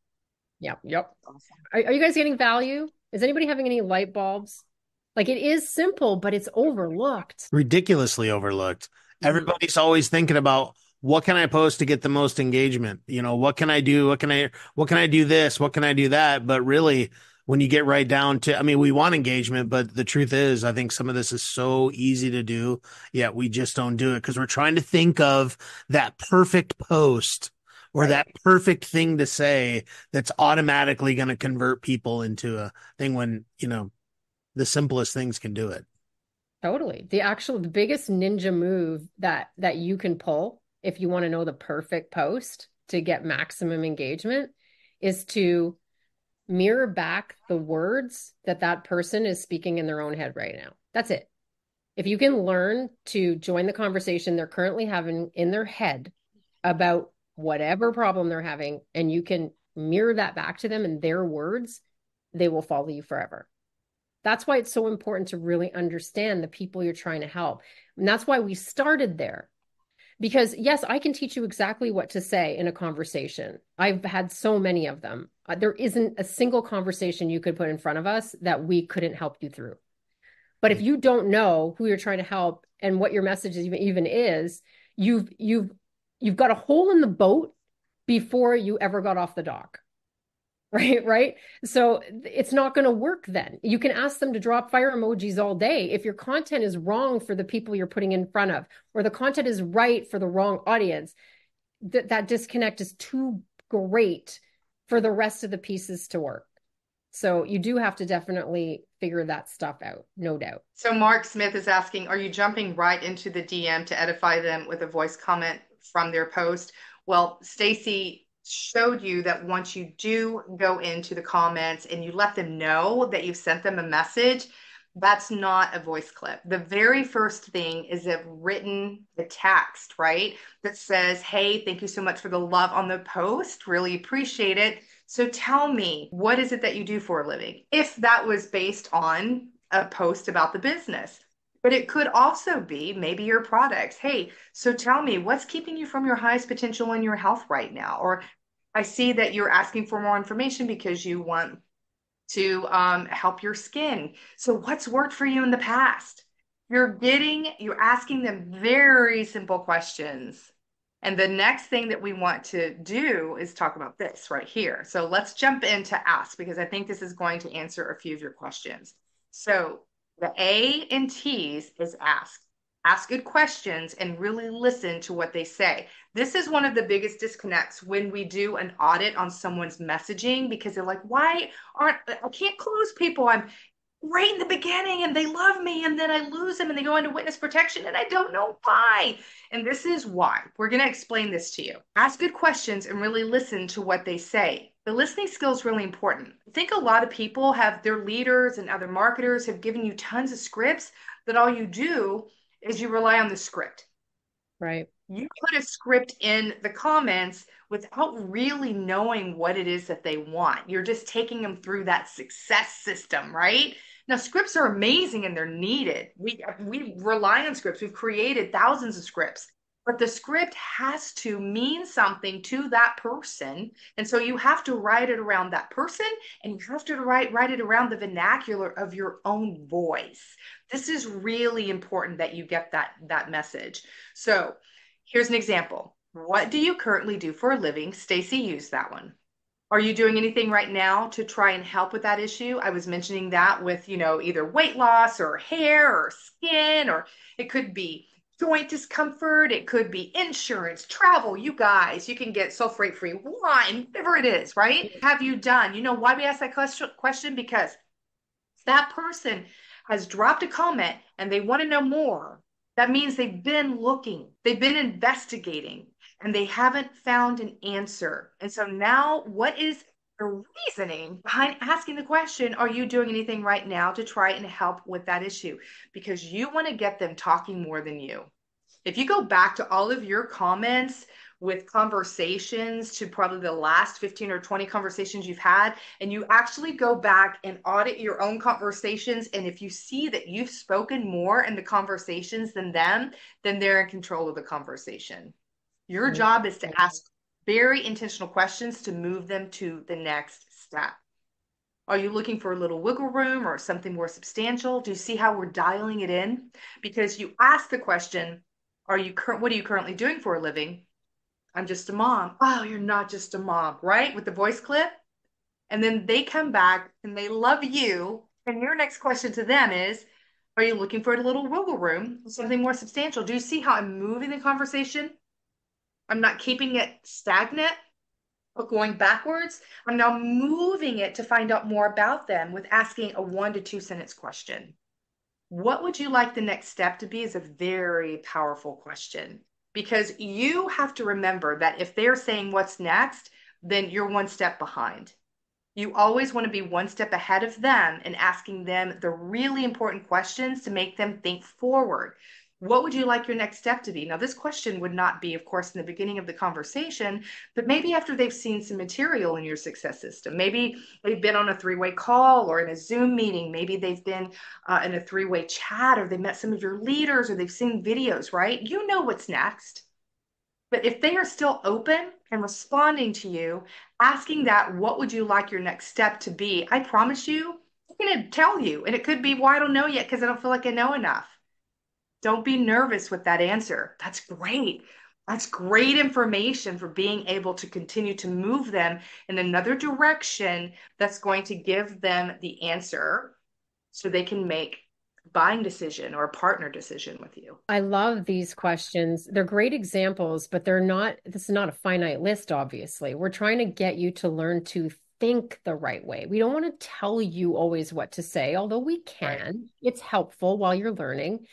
Yep. Yep. Are, are you guys getting value? Is anybody having any light bulbs? Like, it is simple, but it's overlooked. Ridiculously overlooked. Everybody's always thinking about, what can I post to get the most engagement? You know, what can I do? What can I, what can I do this? What can I do that? But really, when you get right down to, I mean, we want engagement, but the truth is, I think some of this is so easy to do, yet we just don't do it because we're trying to think of that perfect post or Right. that perfect thing to say that's automatically going to convert people into a thing when, you know, the simplest things can do it. Totally. The actual, the biggest ninja move that that you can pull if you want to know the perfect post to get maximum engagement is to mirror back the words that that person is speaking in their own head right now. That's it. If you can learn to join the conversation they're currently having in their head about whatever problem they're having, and you can mirror that back to them in their words, they will follow you forever. That's why it's so important to really understand the people you're trying to help. And that's why we started there. Because yes, I can teach you exactly what to say in a conversation. I've had so many of them. Uh, there isn't a single conversation you could put in front of us that we couldn't help you through. But if you don't know who you're trying to help and what your message even, even is, you've you've you've got a hole in the boat before you ever got off the dock. Right, right. So it's not going to work then. You can ask them to drop fire emojis all day. If your content is wrong for the people you're putting in front of, or the content is right for the wrong audience, that that disconnect is too great for the rest of the pieces to work. So you do have to definitely figure that stuff out, no doubt. So Mark Smith is asking, are you jumping right into the D M to edify them with a voice comment from their post? Well, Stacy showed you that once you do go into the comments and you let them know that you've sent them a message, that's not a voice clip. The very first thing is a written the text, right? That says, hey, thank you so much for the love on the post. Really appreciate it. So tell me, what is it that you do for a living? If that was based on a post about the business. But it could also be maybe your products. Hey, so tell me, what's keeping you from your highest potential in your health right now? Or I see that you're asking for more information because you want to um, help your skin. So what's worked for you in the past? You're getting, you're asking them very simple questions. And the next thing that we want to do is talk about this right here. So let's jump into ask, because I think this is going to answer a few of your questions. So the A and T's is ask. Ask good questions and really listen to what they say. This is one of the biggest disconnects when we do an audit on someone's messaging, because they're like, why aren't, I can't close people. I'm right in the beginning and they love me, and then I lose them and they go into witness protection and I don't know why. And this is why. We're going to explain this to you. Ask good questions and really listen to what they say. The listening skill is really important. I think a lot of people have, their leaders and other marketers have given you tons of scripts that all you do is you rely on the script. Right. You put a script in the comments without really knowing what it is that they want. You're just taking them through that success system, right? Now, scripts are amazing and they're needed. We, we rely on scripts. We've created thousands of scripts, but the script has to mean something to that person. And so you have to write it around that person, and you have to write, write it around the vernacular of your own voice. This is really important that you get that, that message. So here's an example. What do you currently do for a living? Stacy used that one. Are you doing anything right now to try and help with that issue? I was mentioning that with, you know, either weight loss or hair or skin, or it could be joint discomfort. It could be insurance, travel. You guys, you can get sulfate free wine, whatever it is, right? Have you done? You know why we ask that question? Because that person has dropped a comment and they want to know more. That means they've been looking, they've been investigating, and they haven't found an answer. And so now, what is the reasoning behind asking the question, are you doing anything right now to try and help with that issue? Because you want to get them talking more than you. If you go back to all of your comments with conversations to probably the last fifteen or twenty conversations you've had, and you actually go back and audit your own conversations, and if you see that you've spoken more in the conversations than them, then they're in control of the conversation. Your job is to ask very intentional questions to move them to the next step. Are you looking for a little wiggle room or something more substantial? Do you see how we're dialing it in? Because you ask the question, are you what are you currently doing for a living? I'm just a mom. Oh, you're not just a mom, right? With the voice clip. And then they come back and they love you. And your next question to them is, are you looking for a little wiggle room, something more substantial? Do you see how I'm moving the conversation? I'm not keeping it stagnant or going backwards. I'm now moving it to find out more about them with asking a one to two sentence question. What would you like the next step to be is a very powerful question, because you have to remember that if they're saying what's next, then you're one step behind. You always want to be one step ahead of them and asking them the really important questions to make them think forward. What would you like your next step to be? Now, this question would not be, of course, in the beginning of the conversation, but maybe after they've seen some material in your success system. Maybe they've been on a three-way call or in a Zoom meeting. Maybe they've been uh, in a three-way chat, or they met some of your leaders, or they've seen videos, right? You know what's next. But if they are still open and responding to you, asking that, what would you like your next step to be? I promise you, I'm going to tell you. And it could be, well, I don't know yet because I don't feel like I know enough. Don't be nervous with that answer. That's great. That's great information for being able to continue to move them in another direction that's going to give them the answer so they can make a buying decision or a partner decision with you. I love these questions. They're great examples, but they're not, this is not a finite list, obviously. We're trying to get you to learn to think the right way. We don't want to tell you always what to say, although we can. Right. It's helpful while you're learning.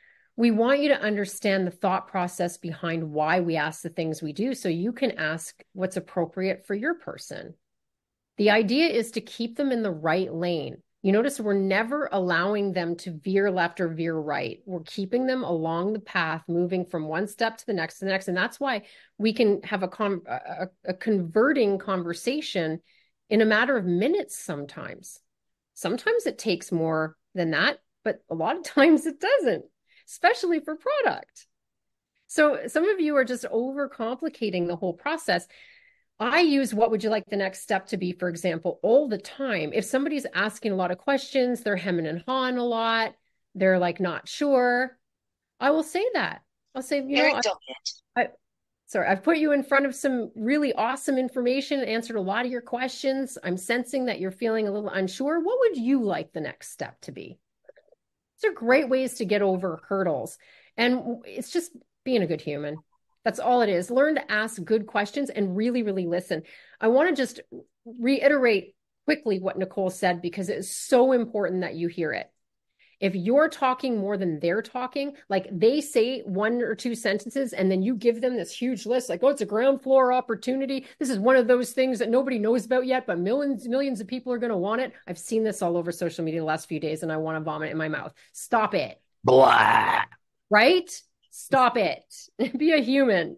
We want you to understand the thought process behind why we ask the things we do, so you can ask what's appropriate for your person. The idea is to keep them in the right lane. You notice we're never allowing them to veer left or veer right. We're keeping them along the path, moving from one step to the next to the next. And that's why we can have a, con- a, a converting conversation in a matter of minutes sometimes. Sometimes it takes more than that, but a lot of times it doesn't, especially for product. So some of you are just overcomplicating the whole process. I use what would you like the next step to be, for example, all the time. If somebody's asking a lot of questions, they're hemming and hawing a lot, they're like not sure, I will say that. I'll say, you know, I, I, sorry, I've put you in front of some really awesome information, answered a lot of your questions. I'm sensing that you're feeling a little unsure. What would you like the next step to be? These are great ways to get over hurdles. And it's just being a good human. That's all it is. Learn to ask good questions and really, really listen. I want to just reiterate quickly what Nicole said, because it is so important that you hear it. If you're talking more than they're talking, like they say one or two sentences and then you give them this huge list, like, oh, it's a ground floor opportunity. This is one of those things that nobody knows about yet, but millions, millions of people are going to want it. I've seen this all over social media the last few days and I want to vomit in my mouth. Stop it. Blah. Right? Stop it. Be a human.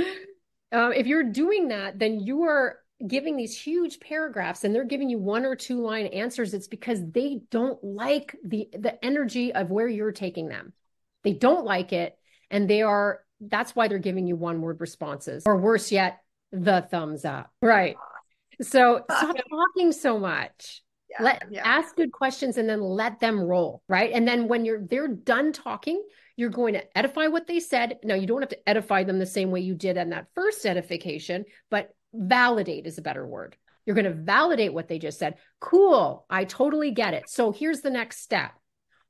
Um, if you're doing that, then you are giving these huge paragraphs and they're giving you one or two line answers. It's because they don't like the, the energy of where you're taking them. They don't like it. And they are, that's why they're giving you one word responses, or worse yet, the thumbs up. Right. So stop talking so much. Yeah, let yeah. Ask good questions and then let them roll. Right. And then when you're, they're done talking, you're going to edify what they said. Now you don't have to edify them the same way you did in that first edification, but validate is a better word. You're going to validate what they just said. Cool. I totally get it. So here's the next step.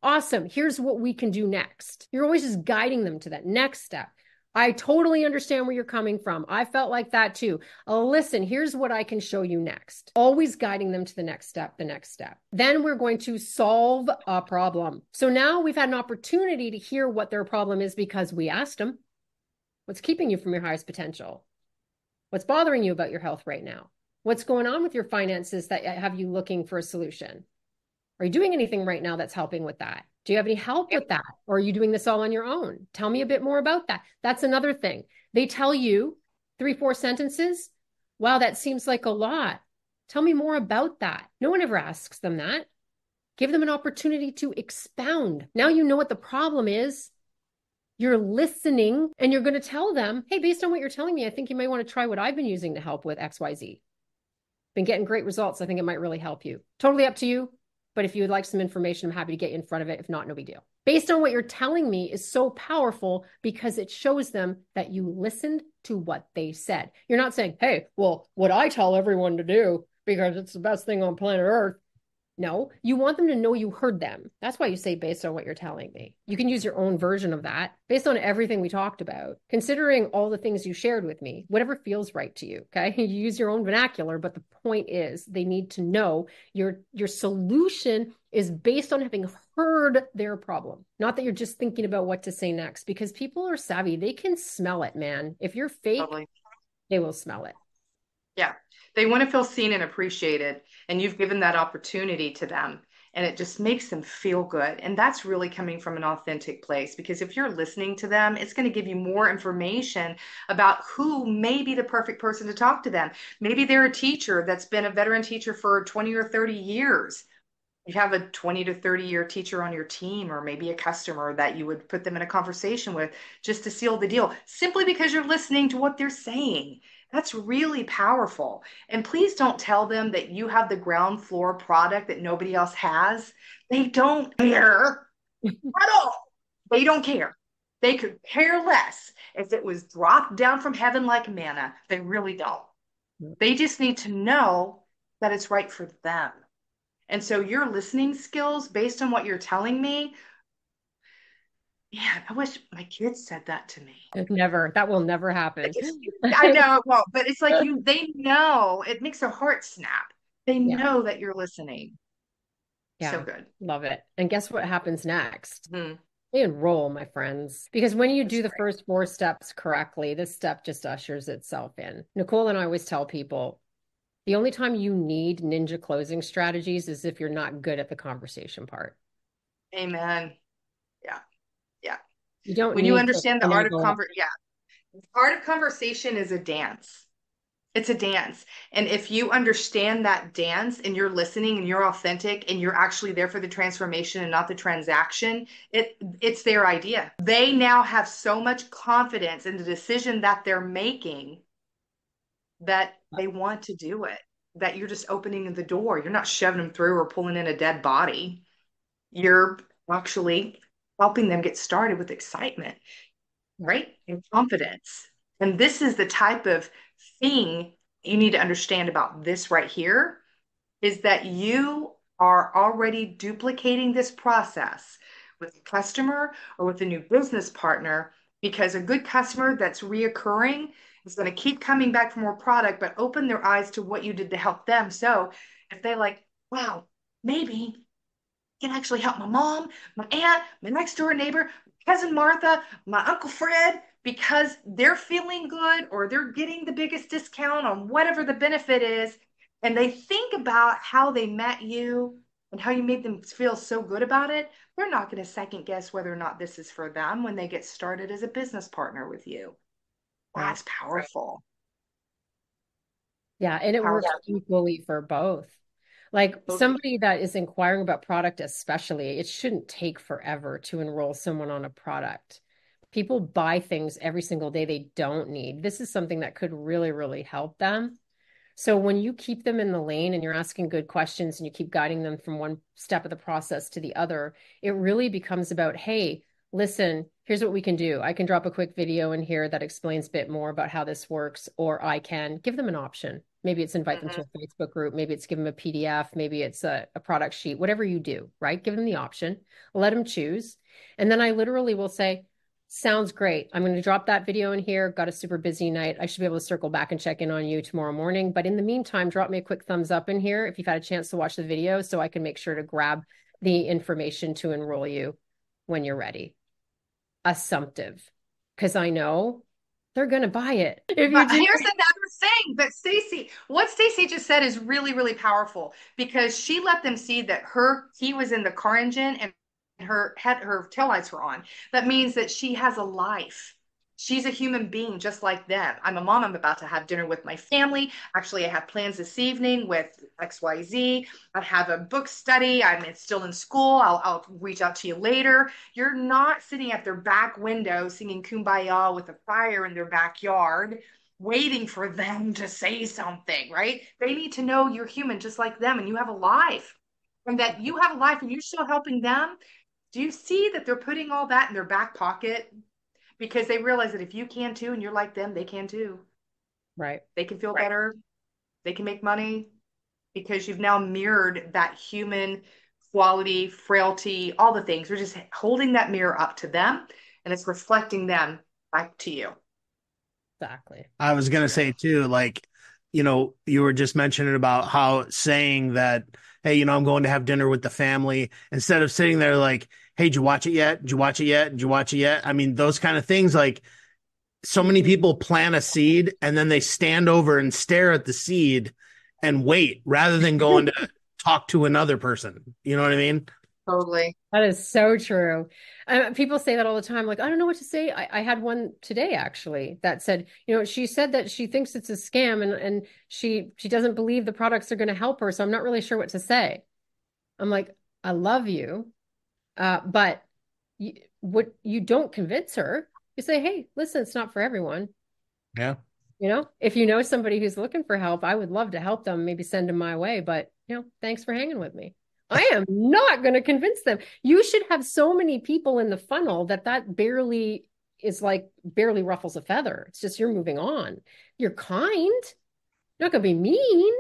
Awesome. Here's what we can do next. You're always just guiding them to that next step. I totally understand where you're coming from. I felt like that too. Oh, listen, here's what I can show you next. Always guiding them to the next step, the next step. Then we're going to solve a problem. So now we've had an opportunity to hear what their problem is because we asked them, what's keeping you from your highest potential? What's bothering you about your health right now? What's going on with your finances that have you looking for a solution? Are you doing anything right now that's helping with that? Do you have any help with that? Or are you doing this all on your own? Tell me a bit more about that. That's another thing. They tell you three, four sentences. Wow, that seems like a lot. Tell me more about that. No one ever asks them that. Give them an opportunity to expound. Now you know what the problem is. You're listening and you're going to tell them, hey, based on what you're telling me, I think you might want to try what I've been using to help with X Y Z. Been getting great results. I think it might really help you. Totally up to you. But if you would like some information, I'm happy to get you in front of it. If not, no big deal. Based on what you're telling me is so powerful because it shows them that you listened to what they said. You're not saying, hey, well, what I tell everyone to do because it's the best thing on planet Earth. No, you want them to know you heard them. That's why you say based on what you're telling me. You can use your own version of that based on everything we talked about, considering all the things you shared with me, whatever feels right to you. Okay. You use your own vernacular, but the point is they need to know your, your solution is based on having heard their problem. Not that you're just thinking about what to say next, because people are savvy. They can smell it, man. If you're fake, Probably. They will smell it. Yeah. They want to feel seen and appreciated, and you've given that opportunity to them, and it just makes them feel good. And that's really coming from an authentic place, because if you're listening to them, it's going to give you more information about who may be the perfect person to talk to them. Maybe they're a teacher that's been a veteran teacher for twenty or thirty years. You have a twenty to thirty year teacher on your team, or maybe a customer that you would put them in a conversation with just to seal the deal, simply because you're listening to what they're saying. That's really powerful. And please don't tell them that you have the ground floor product that nobody else has. They don't care at all. They don't care. They could care less if it was dropped down from heaven like manna. They really don't. They just need to know that it's right for them. And so your listening skills, based on what you're telling me, yeah, I wish my kids said that to me. Never. That will never happen. I know it won't, but it's like you, they know, it makes their heart snap. They yeah. know that you're listening. Yeah. So good. Love it. And guess what happens next? Mm-hmm. They enroll, my friends. Because when you That's do the great. first four steps correctly, this step just ushers itself in. Nicole and I always tell people, the only time you need ninja closing strategies is if you're not good at the conversation part. Amen. Yeah. Yeah. You don't when you understand the art of conversation. Yeah. The art of conversation is a dance. It's a dance. And if you understand that dance and you're listening and you're authentic and you're actually there for the transformation and not the transaction, it it's their idea. They now have so much confidence in the decision that they're making that they want to do it, that you're just opening the door. You're not shoving them through or pulling in a dead body. You're actually helping them get started with excitement, right? And confidence. And this is the type of thing you need to understand about this right here, is that you are already duplicating this process with a customer or with a new business partner, because a good customer that's reoccurring is going to keep coming back for more product, but open their eyes to what you did to help them. So if they like, wow, maybe I can actually help my mom, my aunt, my next door neighbor, cousin Martha, my Uncle Fred, because they're feeling good or they're getting the biggest discount on whatever the benefit is. And they think about how they met you and how you made them feel so good about it. They're not going to second guess whether or not this is for them when they get started as a business partner with you. That's powerful. Yeah. And it powerful. works equally for both. Like okay. somebody that is inquiring about product, especially, it shouldn't take forever to enroll someone on a product. People buy things every single day they don't need. This is something that could really, really help them. So when you keep them in the lane and you're asking good questions and you keep guiding them from one step of the process to the other, it really becomes about, hey, listen, here's what we can do. I can drop a quick video in here that explains a bit more about how this works, or I can give them an option. Maybe it's invite mm-hmm. them to a Facebook group. Maybe it's give them a P D F. Maybe it's a, a product sheet, whatever you do, right? Give them the option, let them choose. And then I literally will say, sounds great. I'm going to drop that video in here. Got a super busy night. I should be able to circle back and check in on you tomorrow morning. But in the meantime, drop me a quick thumbs up in here if you've had a chance to watch the video, so I can make sure to grab the information to enroll you when you're ready. Assumptive, because I know they're going to buy it. If you but do- here's another thing that Stacy, what Stacy just said is really, really powerful, because she let them see that her key was in the car engine and her head, her taillights were on. That means that she has a life. She's a human being just like them. I'm a mom. I'm about to have dinner with my family. Actually, I have plans this evening with X Y Z. I have a book study. I'm still in school. I'll, I'll reach out to you later. You're not sitting at their back window singing Kumbaya with a fire in their backyard, waiting for them to say something, right? They need to know you're human just like them, and you have a life, and that you have a life and you're still helping them. Do you see that they're putting all that in their back pocket? Because they realize that if you can too, and you're like them, they can too. Right. They can feel right. better. They can make money, because you've now mirrored that human quality, frailty, all the things. We're just holding that mirror up to them, and it's reflecting them back to you. Exactly. I was going to say too, like, you know, you were just mentioning about how saying that, hey, you know, I'm going to have dinner with the family, instead of sitting there like, hey, did you watch it yet? Did you watch it yet? Did you watch it yet? I mean, those kind of things, like, so many people plant a seed and then they stand over and stare at the seed and wait, rather than going to talk to another person. You know what I mean? Totally. That is so true. Uh, people say that all the time. Like, I don't know what to say. I, I had one today, actually, that said, you know, she said that she thinks it's a scam, and, and she, she doesn't believe the products are going to help her. So I'm not really sure what to say. I'm like, I love you. Uh, but you, what you don't convince her, you say, hey, listen, it's not for everyone. Yeah. You know, if you know somebody who's looking for help, I would love to help them, maybe send them my way. But, you know, thanks for hanging with me. I am not going to convince them. You should have so many people in the funnel that that barely is like barely ruffles a feather. It's just you're moving on. You're kind. You're not going to be mean.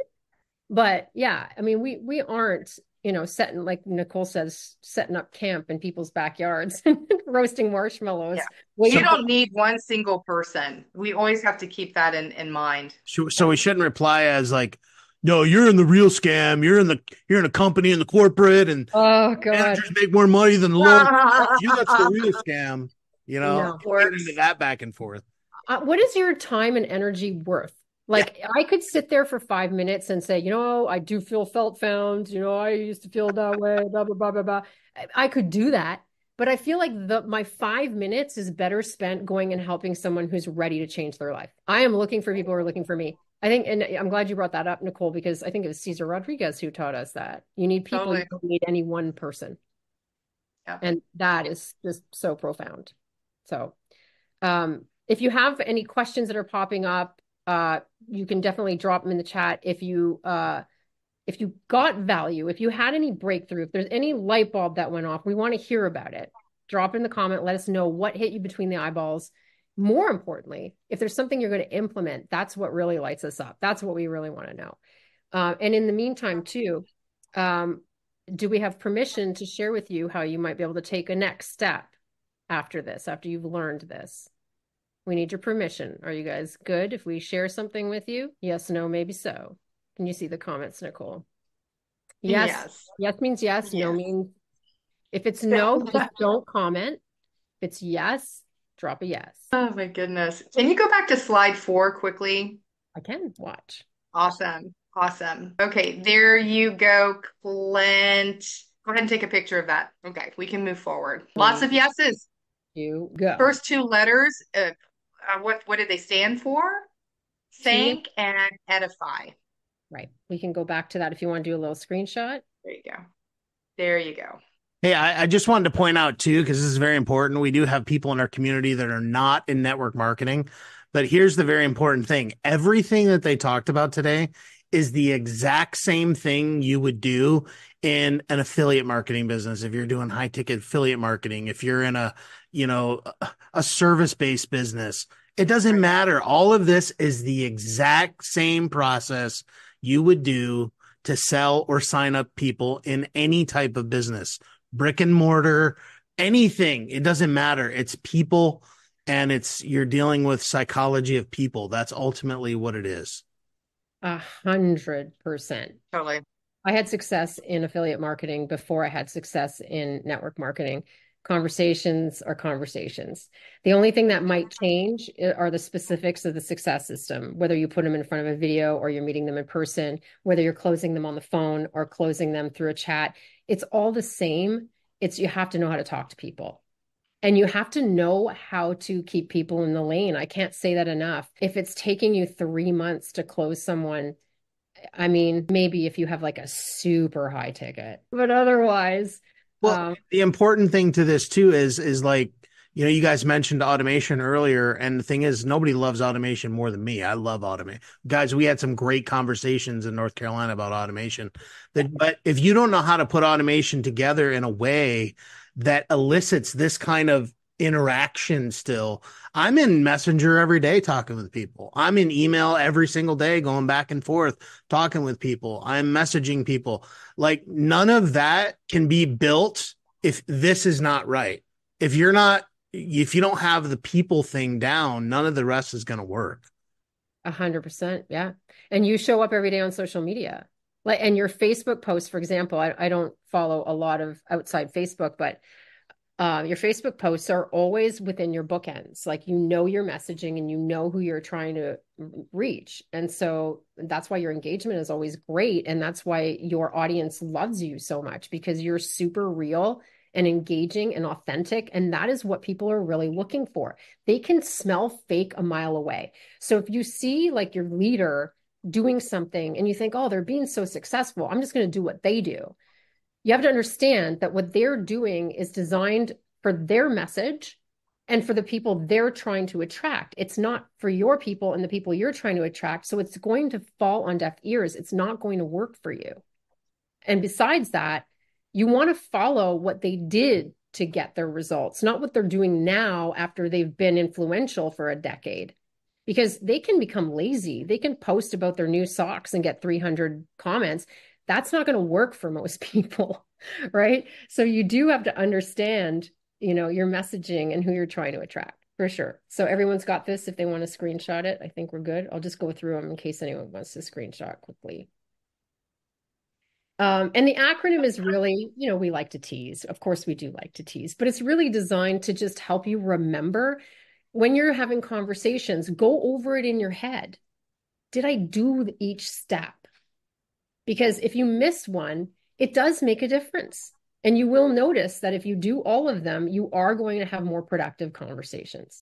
But yeah, I mean, we we aren't, you know, setting, like Nicole says, setting up camp in people's backyards and roasting marshmallows. Yeah. Well, you don't need one single person. We always have to keep that in, in mind. So we shouldn't reply as like, no, you're in the real scam. You're in the you're in a company in the corporate, and oh god, managers make more money than the loan. You, that's the real scam. You know, no. Get into that back and forth. Uh, what is your time and energy worth? Like, yeah. I could sit there for five minutes and say, you know, I do feel felt found. You know, I used to feel that way. Blah blah blah blah blah. I could do that, but I feel like the my five minutes is better spent going and helping someone who's ready to change their life. I am looking for people who are looking for me. I think, and I'm glad you brought that up, Nicole, because I think it was Cesar Rodriguez who taught us that you need people. Totally. You don't need any one person. Yeah. And that is just so profound. So um, if you have any questions that are popping up, uh, you can definitely drop them in the chat. If you, uh, if you got value, if you had any breakthrough, if there's any light bulb that went off, we want to hear about it. Drop in the comment. Let us know what hit you between the eyeballs. More importantly, if there's something you're going to implement, that's what really lights us up. That's what we really want to know. Uh, and in the meantime, too, um, do we have permission to share with you how you might be able to take a next step after this, after you've learned this? We need your permission. Are you guys good if we share something with you? Yes, no, maybe so. Can you see the comments, Nicole? Yes. Yes, yes means yes. yes. No means, if it's no, just don't comment. If it's yes, drop a yes. Oh my goodness. Can you go back to slide four quickly? I can. Watch. Awesome. Awesome. Okay, there you go, Clint. Go ahead and take a picture of that. Okay, we can move forward. Lots of yeses. You go. First two letters, uh, uh, what, what did they stand for? Thank and edify. Right. We can go back to that if you want to do a little screenshot. There you go. There you go. Hey, I, I just wanted to point out too, because this is very important. We do have people in our community that are not in network marketing, but here's the very important thing. Everything that they talked about today is the exact same thing you would do in an affiliate marketing business. If you're doing high ticket affiliate marketing, if you're in a, you know, a service-based business. It doesn't matter. All of this is the exact same process you would do to sell or sign up people in any type of business, brick and mortar, anything. It doesn't matter. It's people, and it's you're dealing with psychology of people. That's ultimately what it is. A hundred percent. Totally. I had success in affiliate marketing before I had success in network marketing. Conversations are conversations. The only thing that might change are the specifics of the success system, whether you put them in front of a video or you're meeting them in person, whether you're closing them on the phone or closing them through a chat. It's all the same. It's you have to know how to talk to people. And you have to know how to keep people in the lane. I can't say that enough. If it's taking you three months to close someone, I mean, maybe if you have like a super high ticket, but otherwise. Well, um, the important thing to this too is, is like, you know, you guys mentioned automation earlier, and the thing is, nobody loves automation more than me. I love automation. Guys, we had some great conversations in North Carolina about automation. That, but if you don't know how to put automation together in a way that elicits this kind of interaction still, I'm in Messenger every day talking with people. I'm in email every single day going back and forth talking with people. I'm messaging people. Like, none of that can be built if this is not right. If you're not, if you don't have the people thing down, none of the rest is going to work. A hundred percent. Yeah. And you show up every day on social media. Like, and your Facebook posts, for example, I, I don't follow a lot of outside Facebook, but uh, your Facebook posts are always within your bookends. Like, you know, your messaging and you know who you're trying to reach. And so that's why your engagement is always great. And that's why your audience loves you so much, because you're super real and engaging and authentic. And that is what people are really looking for. They can smell fake a mile away. So if you see like your leader doing something and you think, oh, they're being so successful, I'm just going to do what they do. You have to understand that what they're doing is designed for their message and for the people they're trying to attract. It's not for your people and the people you're trying to attract. So it's going to fall on deaf ears. It's not going to work for you. And besides that, you want to follow what they did to get their results, not what they're doing now after they've been influential for a decade, because they can become lazy. They can post about their new socks and get three hundred comments. That's not going to work for most people, right? So you do have to understand, you know, your messaging and who you're trying to attract, for sure. So everyone's got this. If they want to screenshot it, I think we're good. I'll just go through them in case anyone wants to screenshot quickly. Um, and the acronym is really, you know, we like to tease. Of course, we do like to tease, but it's really designed to just help you remember when you're having conversations, go over it in your head. Did I do each step? Because if you miss one, it does make a difference. And you will notice that if you do all of them, you are going to have more productive conversations.